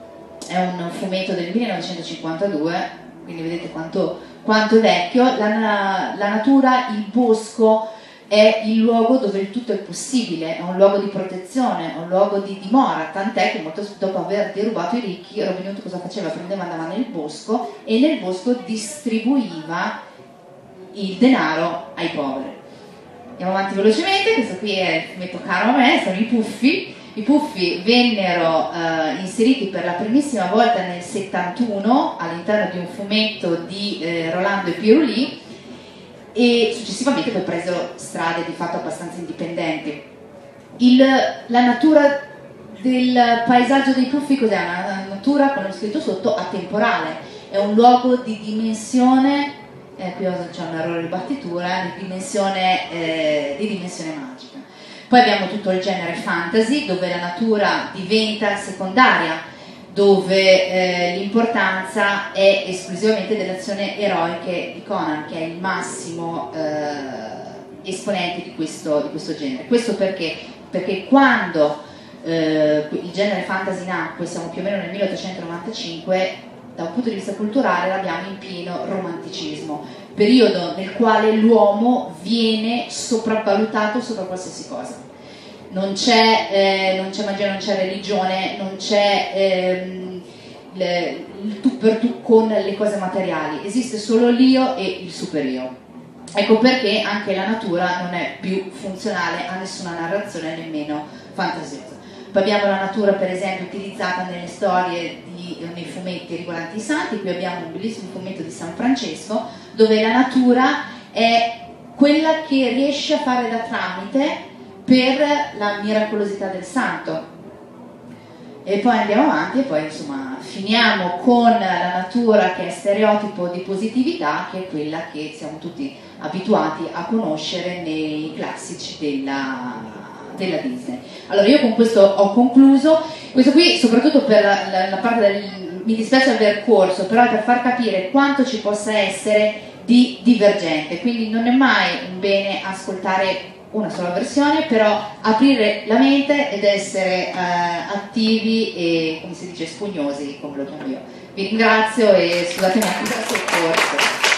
è un fumetto del millenovecentocinquantadue, quindi vedete quanto, quanto è vecchio. La, la natura, il bosco è il luogo dove il tutto è possibile, è un luogo di protezione, è un luogo di dimora, tant'è che molto dopo aver derubato i ricchi, Robin Hood cosa faceva? Prendeva, andava nel bosco e nel bosco distribuiva il denaro ai poveri. Andiamo avanti velocemente, questo qui è il fumetto caro a me, sono i Puffi. I Puffi vennero eh, inseriti per la primissima volta nel settantuno all'interno di un fumetto di eh, Rolando e Pirulì, e successivamente poi presero strade di fatto abbastanza indipendenti. Il, la natura del paesaggio dei Puffi cos'è? Una natura, come ho scritto sotto, atemporale, è un luogo di dimensione, eh, qui c'è un errore di battitura, di dimensione, eh, di dimensione magica. Poi abbiamo tutto il genere fantasy, dove la natura diventa secondaria, dove eh, l'importanza è esclusivamente delle azioni eroiche di Conan, che è il massimo eh, esponente di questo, di questo genere. Questo perché? Perché quando eh, il genere fantasy nacque, siamo più o meno nel milleottocentonovantacinque, da un punto di vista culturale l'abbiamo in pieno romanticismo, periodo nel quale l'uomo viene sopravvalutato sopra qualsiasi cosa. Non c'è, eh, non c'è magia, non c'è religione, non c'è ehm, le, il tu per tu con le cose materiali, esiste solo l'io e il superio. Ecco perché anche la natura non è più funzionale a nessuna narrazione, nemmeno fantasiosa. Poi abbiamo la natura per esempio utilizzata nelle storie, di, nei fumetti riguardanti i santi. Qui abbiamo un bellissimo fumetto di San Francesco, dove la natura è quella che riesce a fare da tramite per la miracolosità del santo. E poi andiamo avanti e poi insomma finiamo con la natura che è stereotipo di positività, che è quella che siamo tutti abituati a conoscere nei classici della, della Disney. Allora io con questo ho concluso, questo qui soprattutto per la, la parte del, mi dispiace aver corso, però è per far capire quanto ci possa essere di divergente, quindi non è mai un bene ascoltare una sola versione, però aprire la mente ed essere eh, attivi e, come si dice, spugnosi, come lo chiamo io. Vi ringrazio e scusatemi anche per il corso.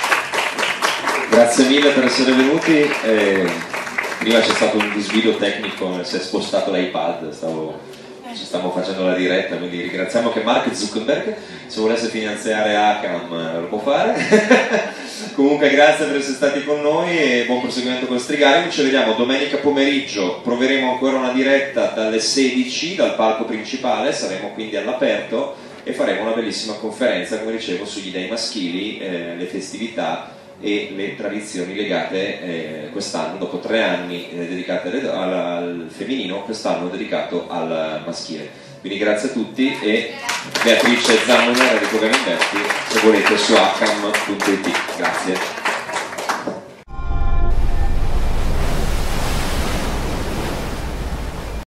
Grazie mille per essere venuti. Eh, prima c'è stato un disguido tecnico, si è spostato l'iPad, stavo, ci stiamo facendo la diretta, quindi ringraziamo che Mark Zuckerberg, se volesse finanziare Acam, lo può fare. Comunque grazie per essere stati con noi e buon proseguimento con Strigarium. Ci vediamo domenica pomeriggio, proveremo ancora una diretta dalle sedici dal palco principale, saremo quindi all'aperto e faremo una bellissima conferenza, come dicevo, sugli dei maschili, eh, le festività e le tradizioni legate eh, quest'anno, dopo tre anni eh, dedicate al, al femminino, quest'anno dedicato al maschile. Quindi grazie a tutti e Beatrice Zannoner e Enrico Galimberti, se volete, su acam punto it. Grazie.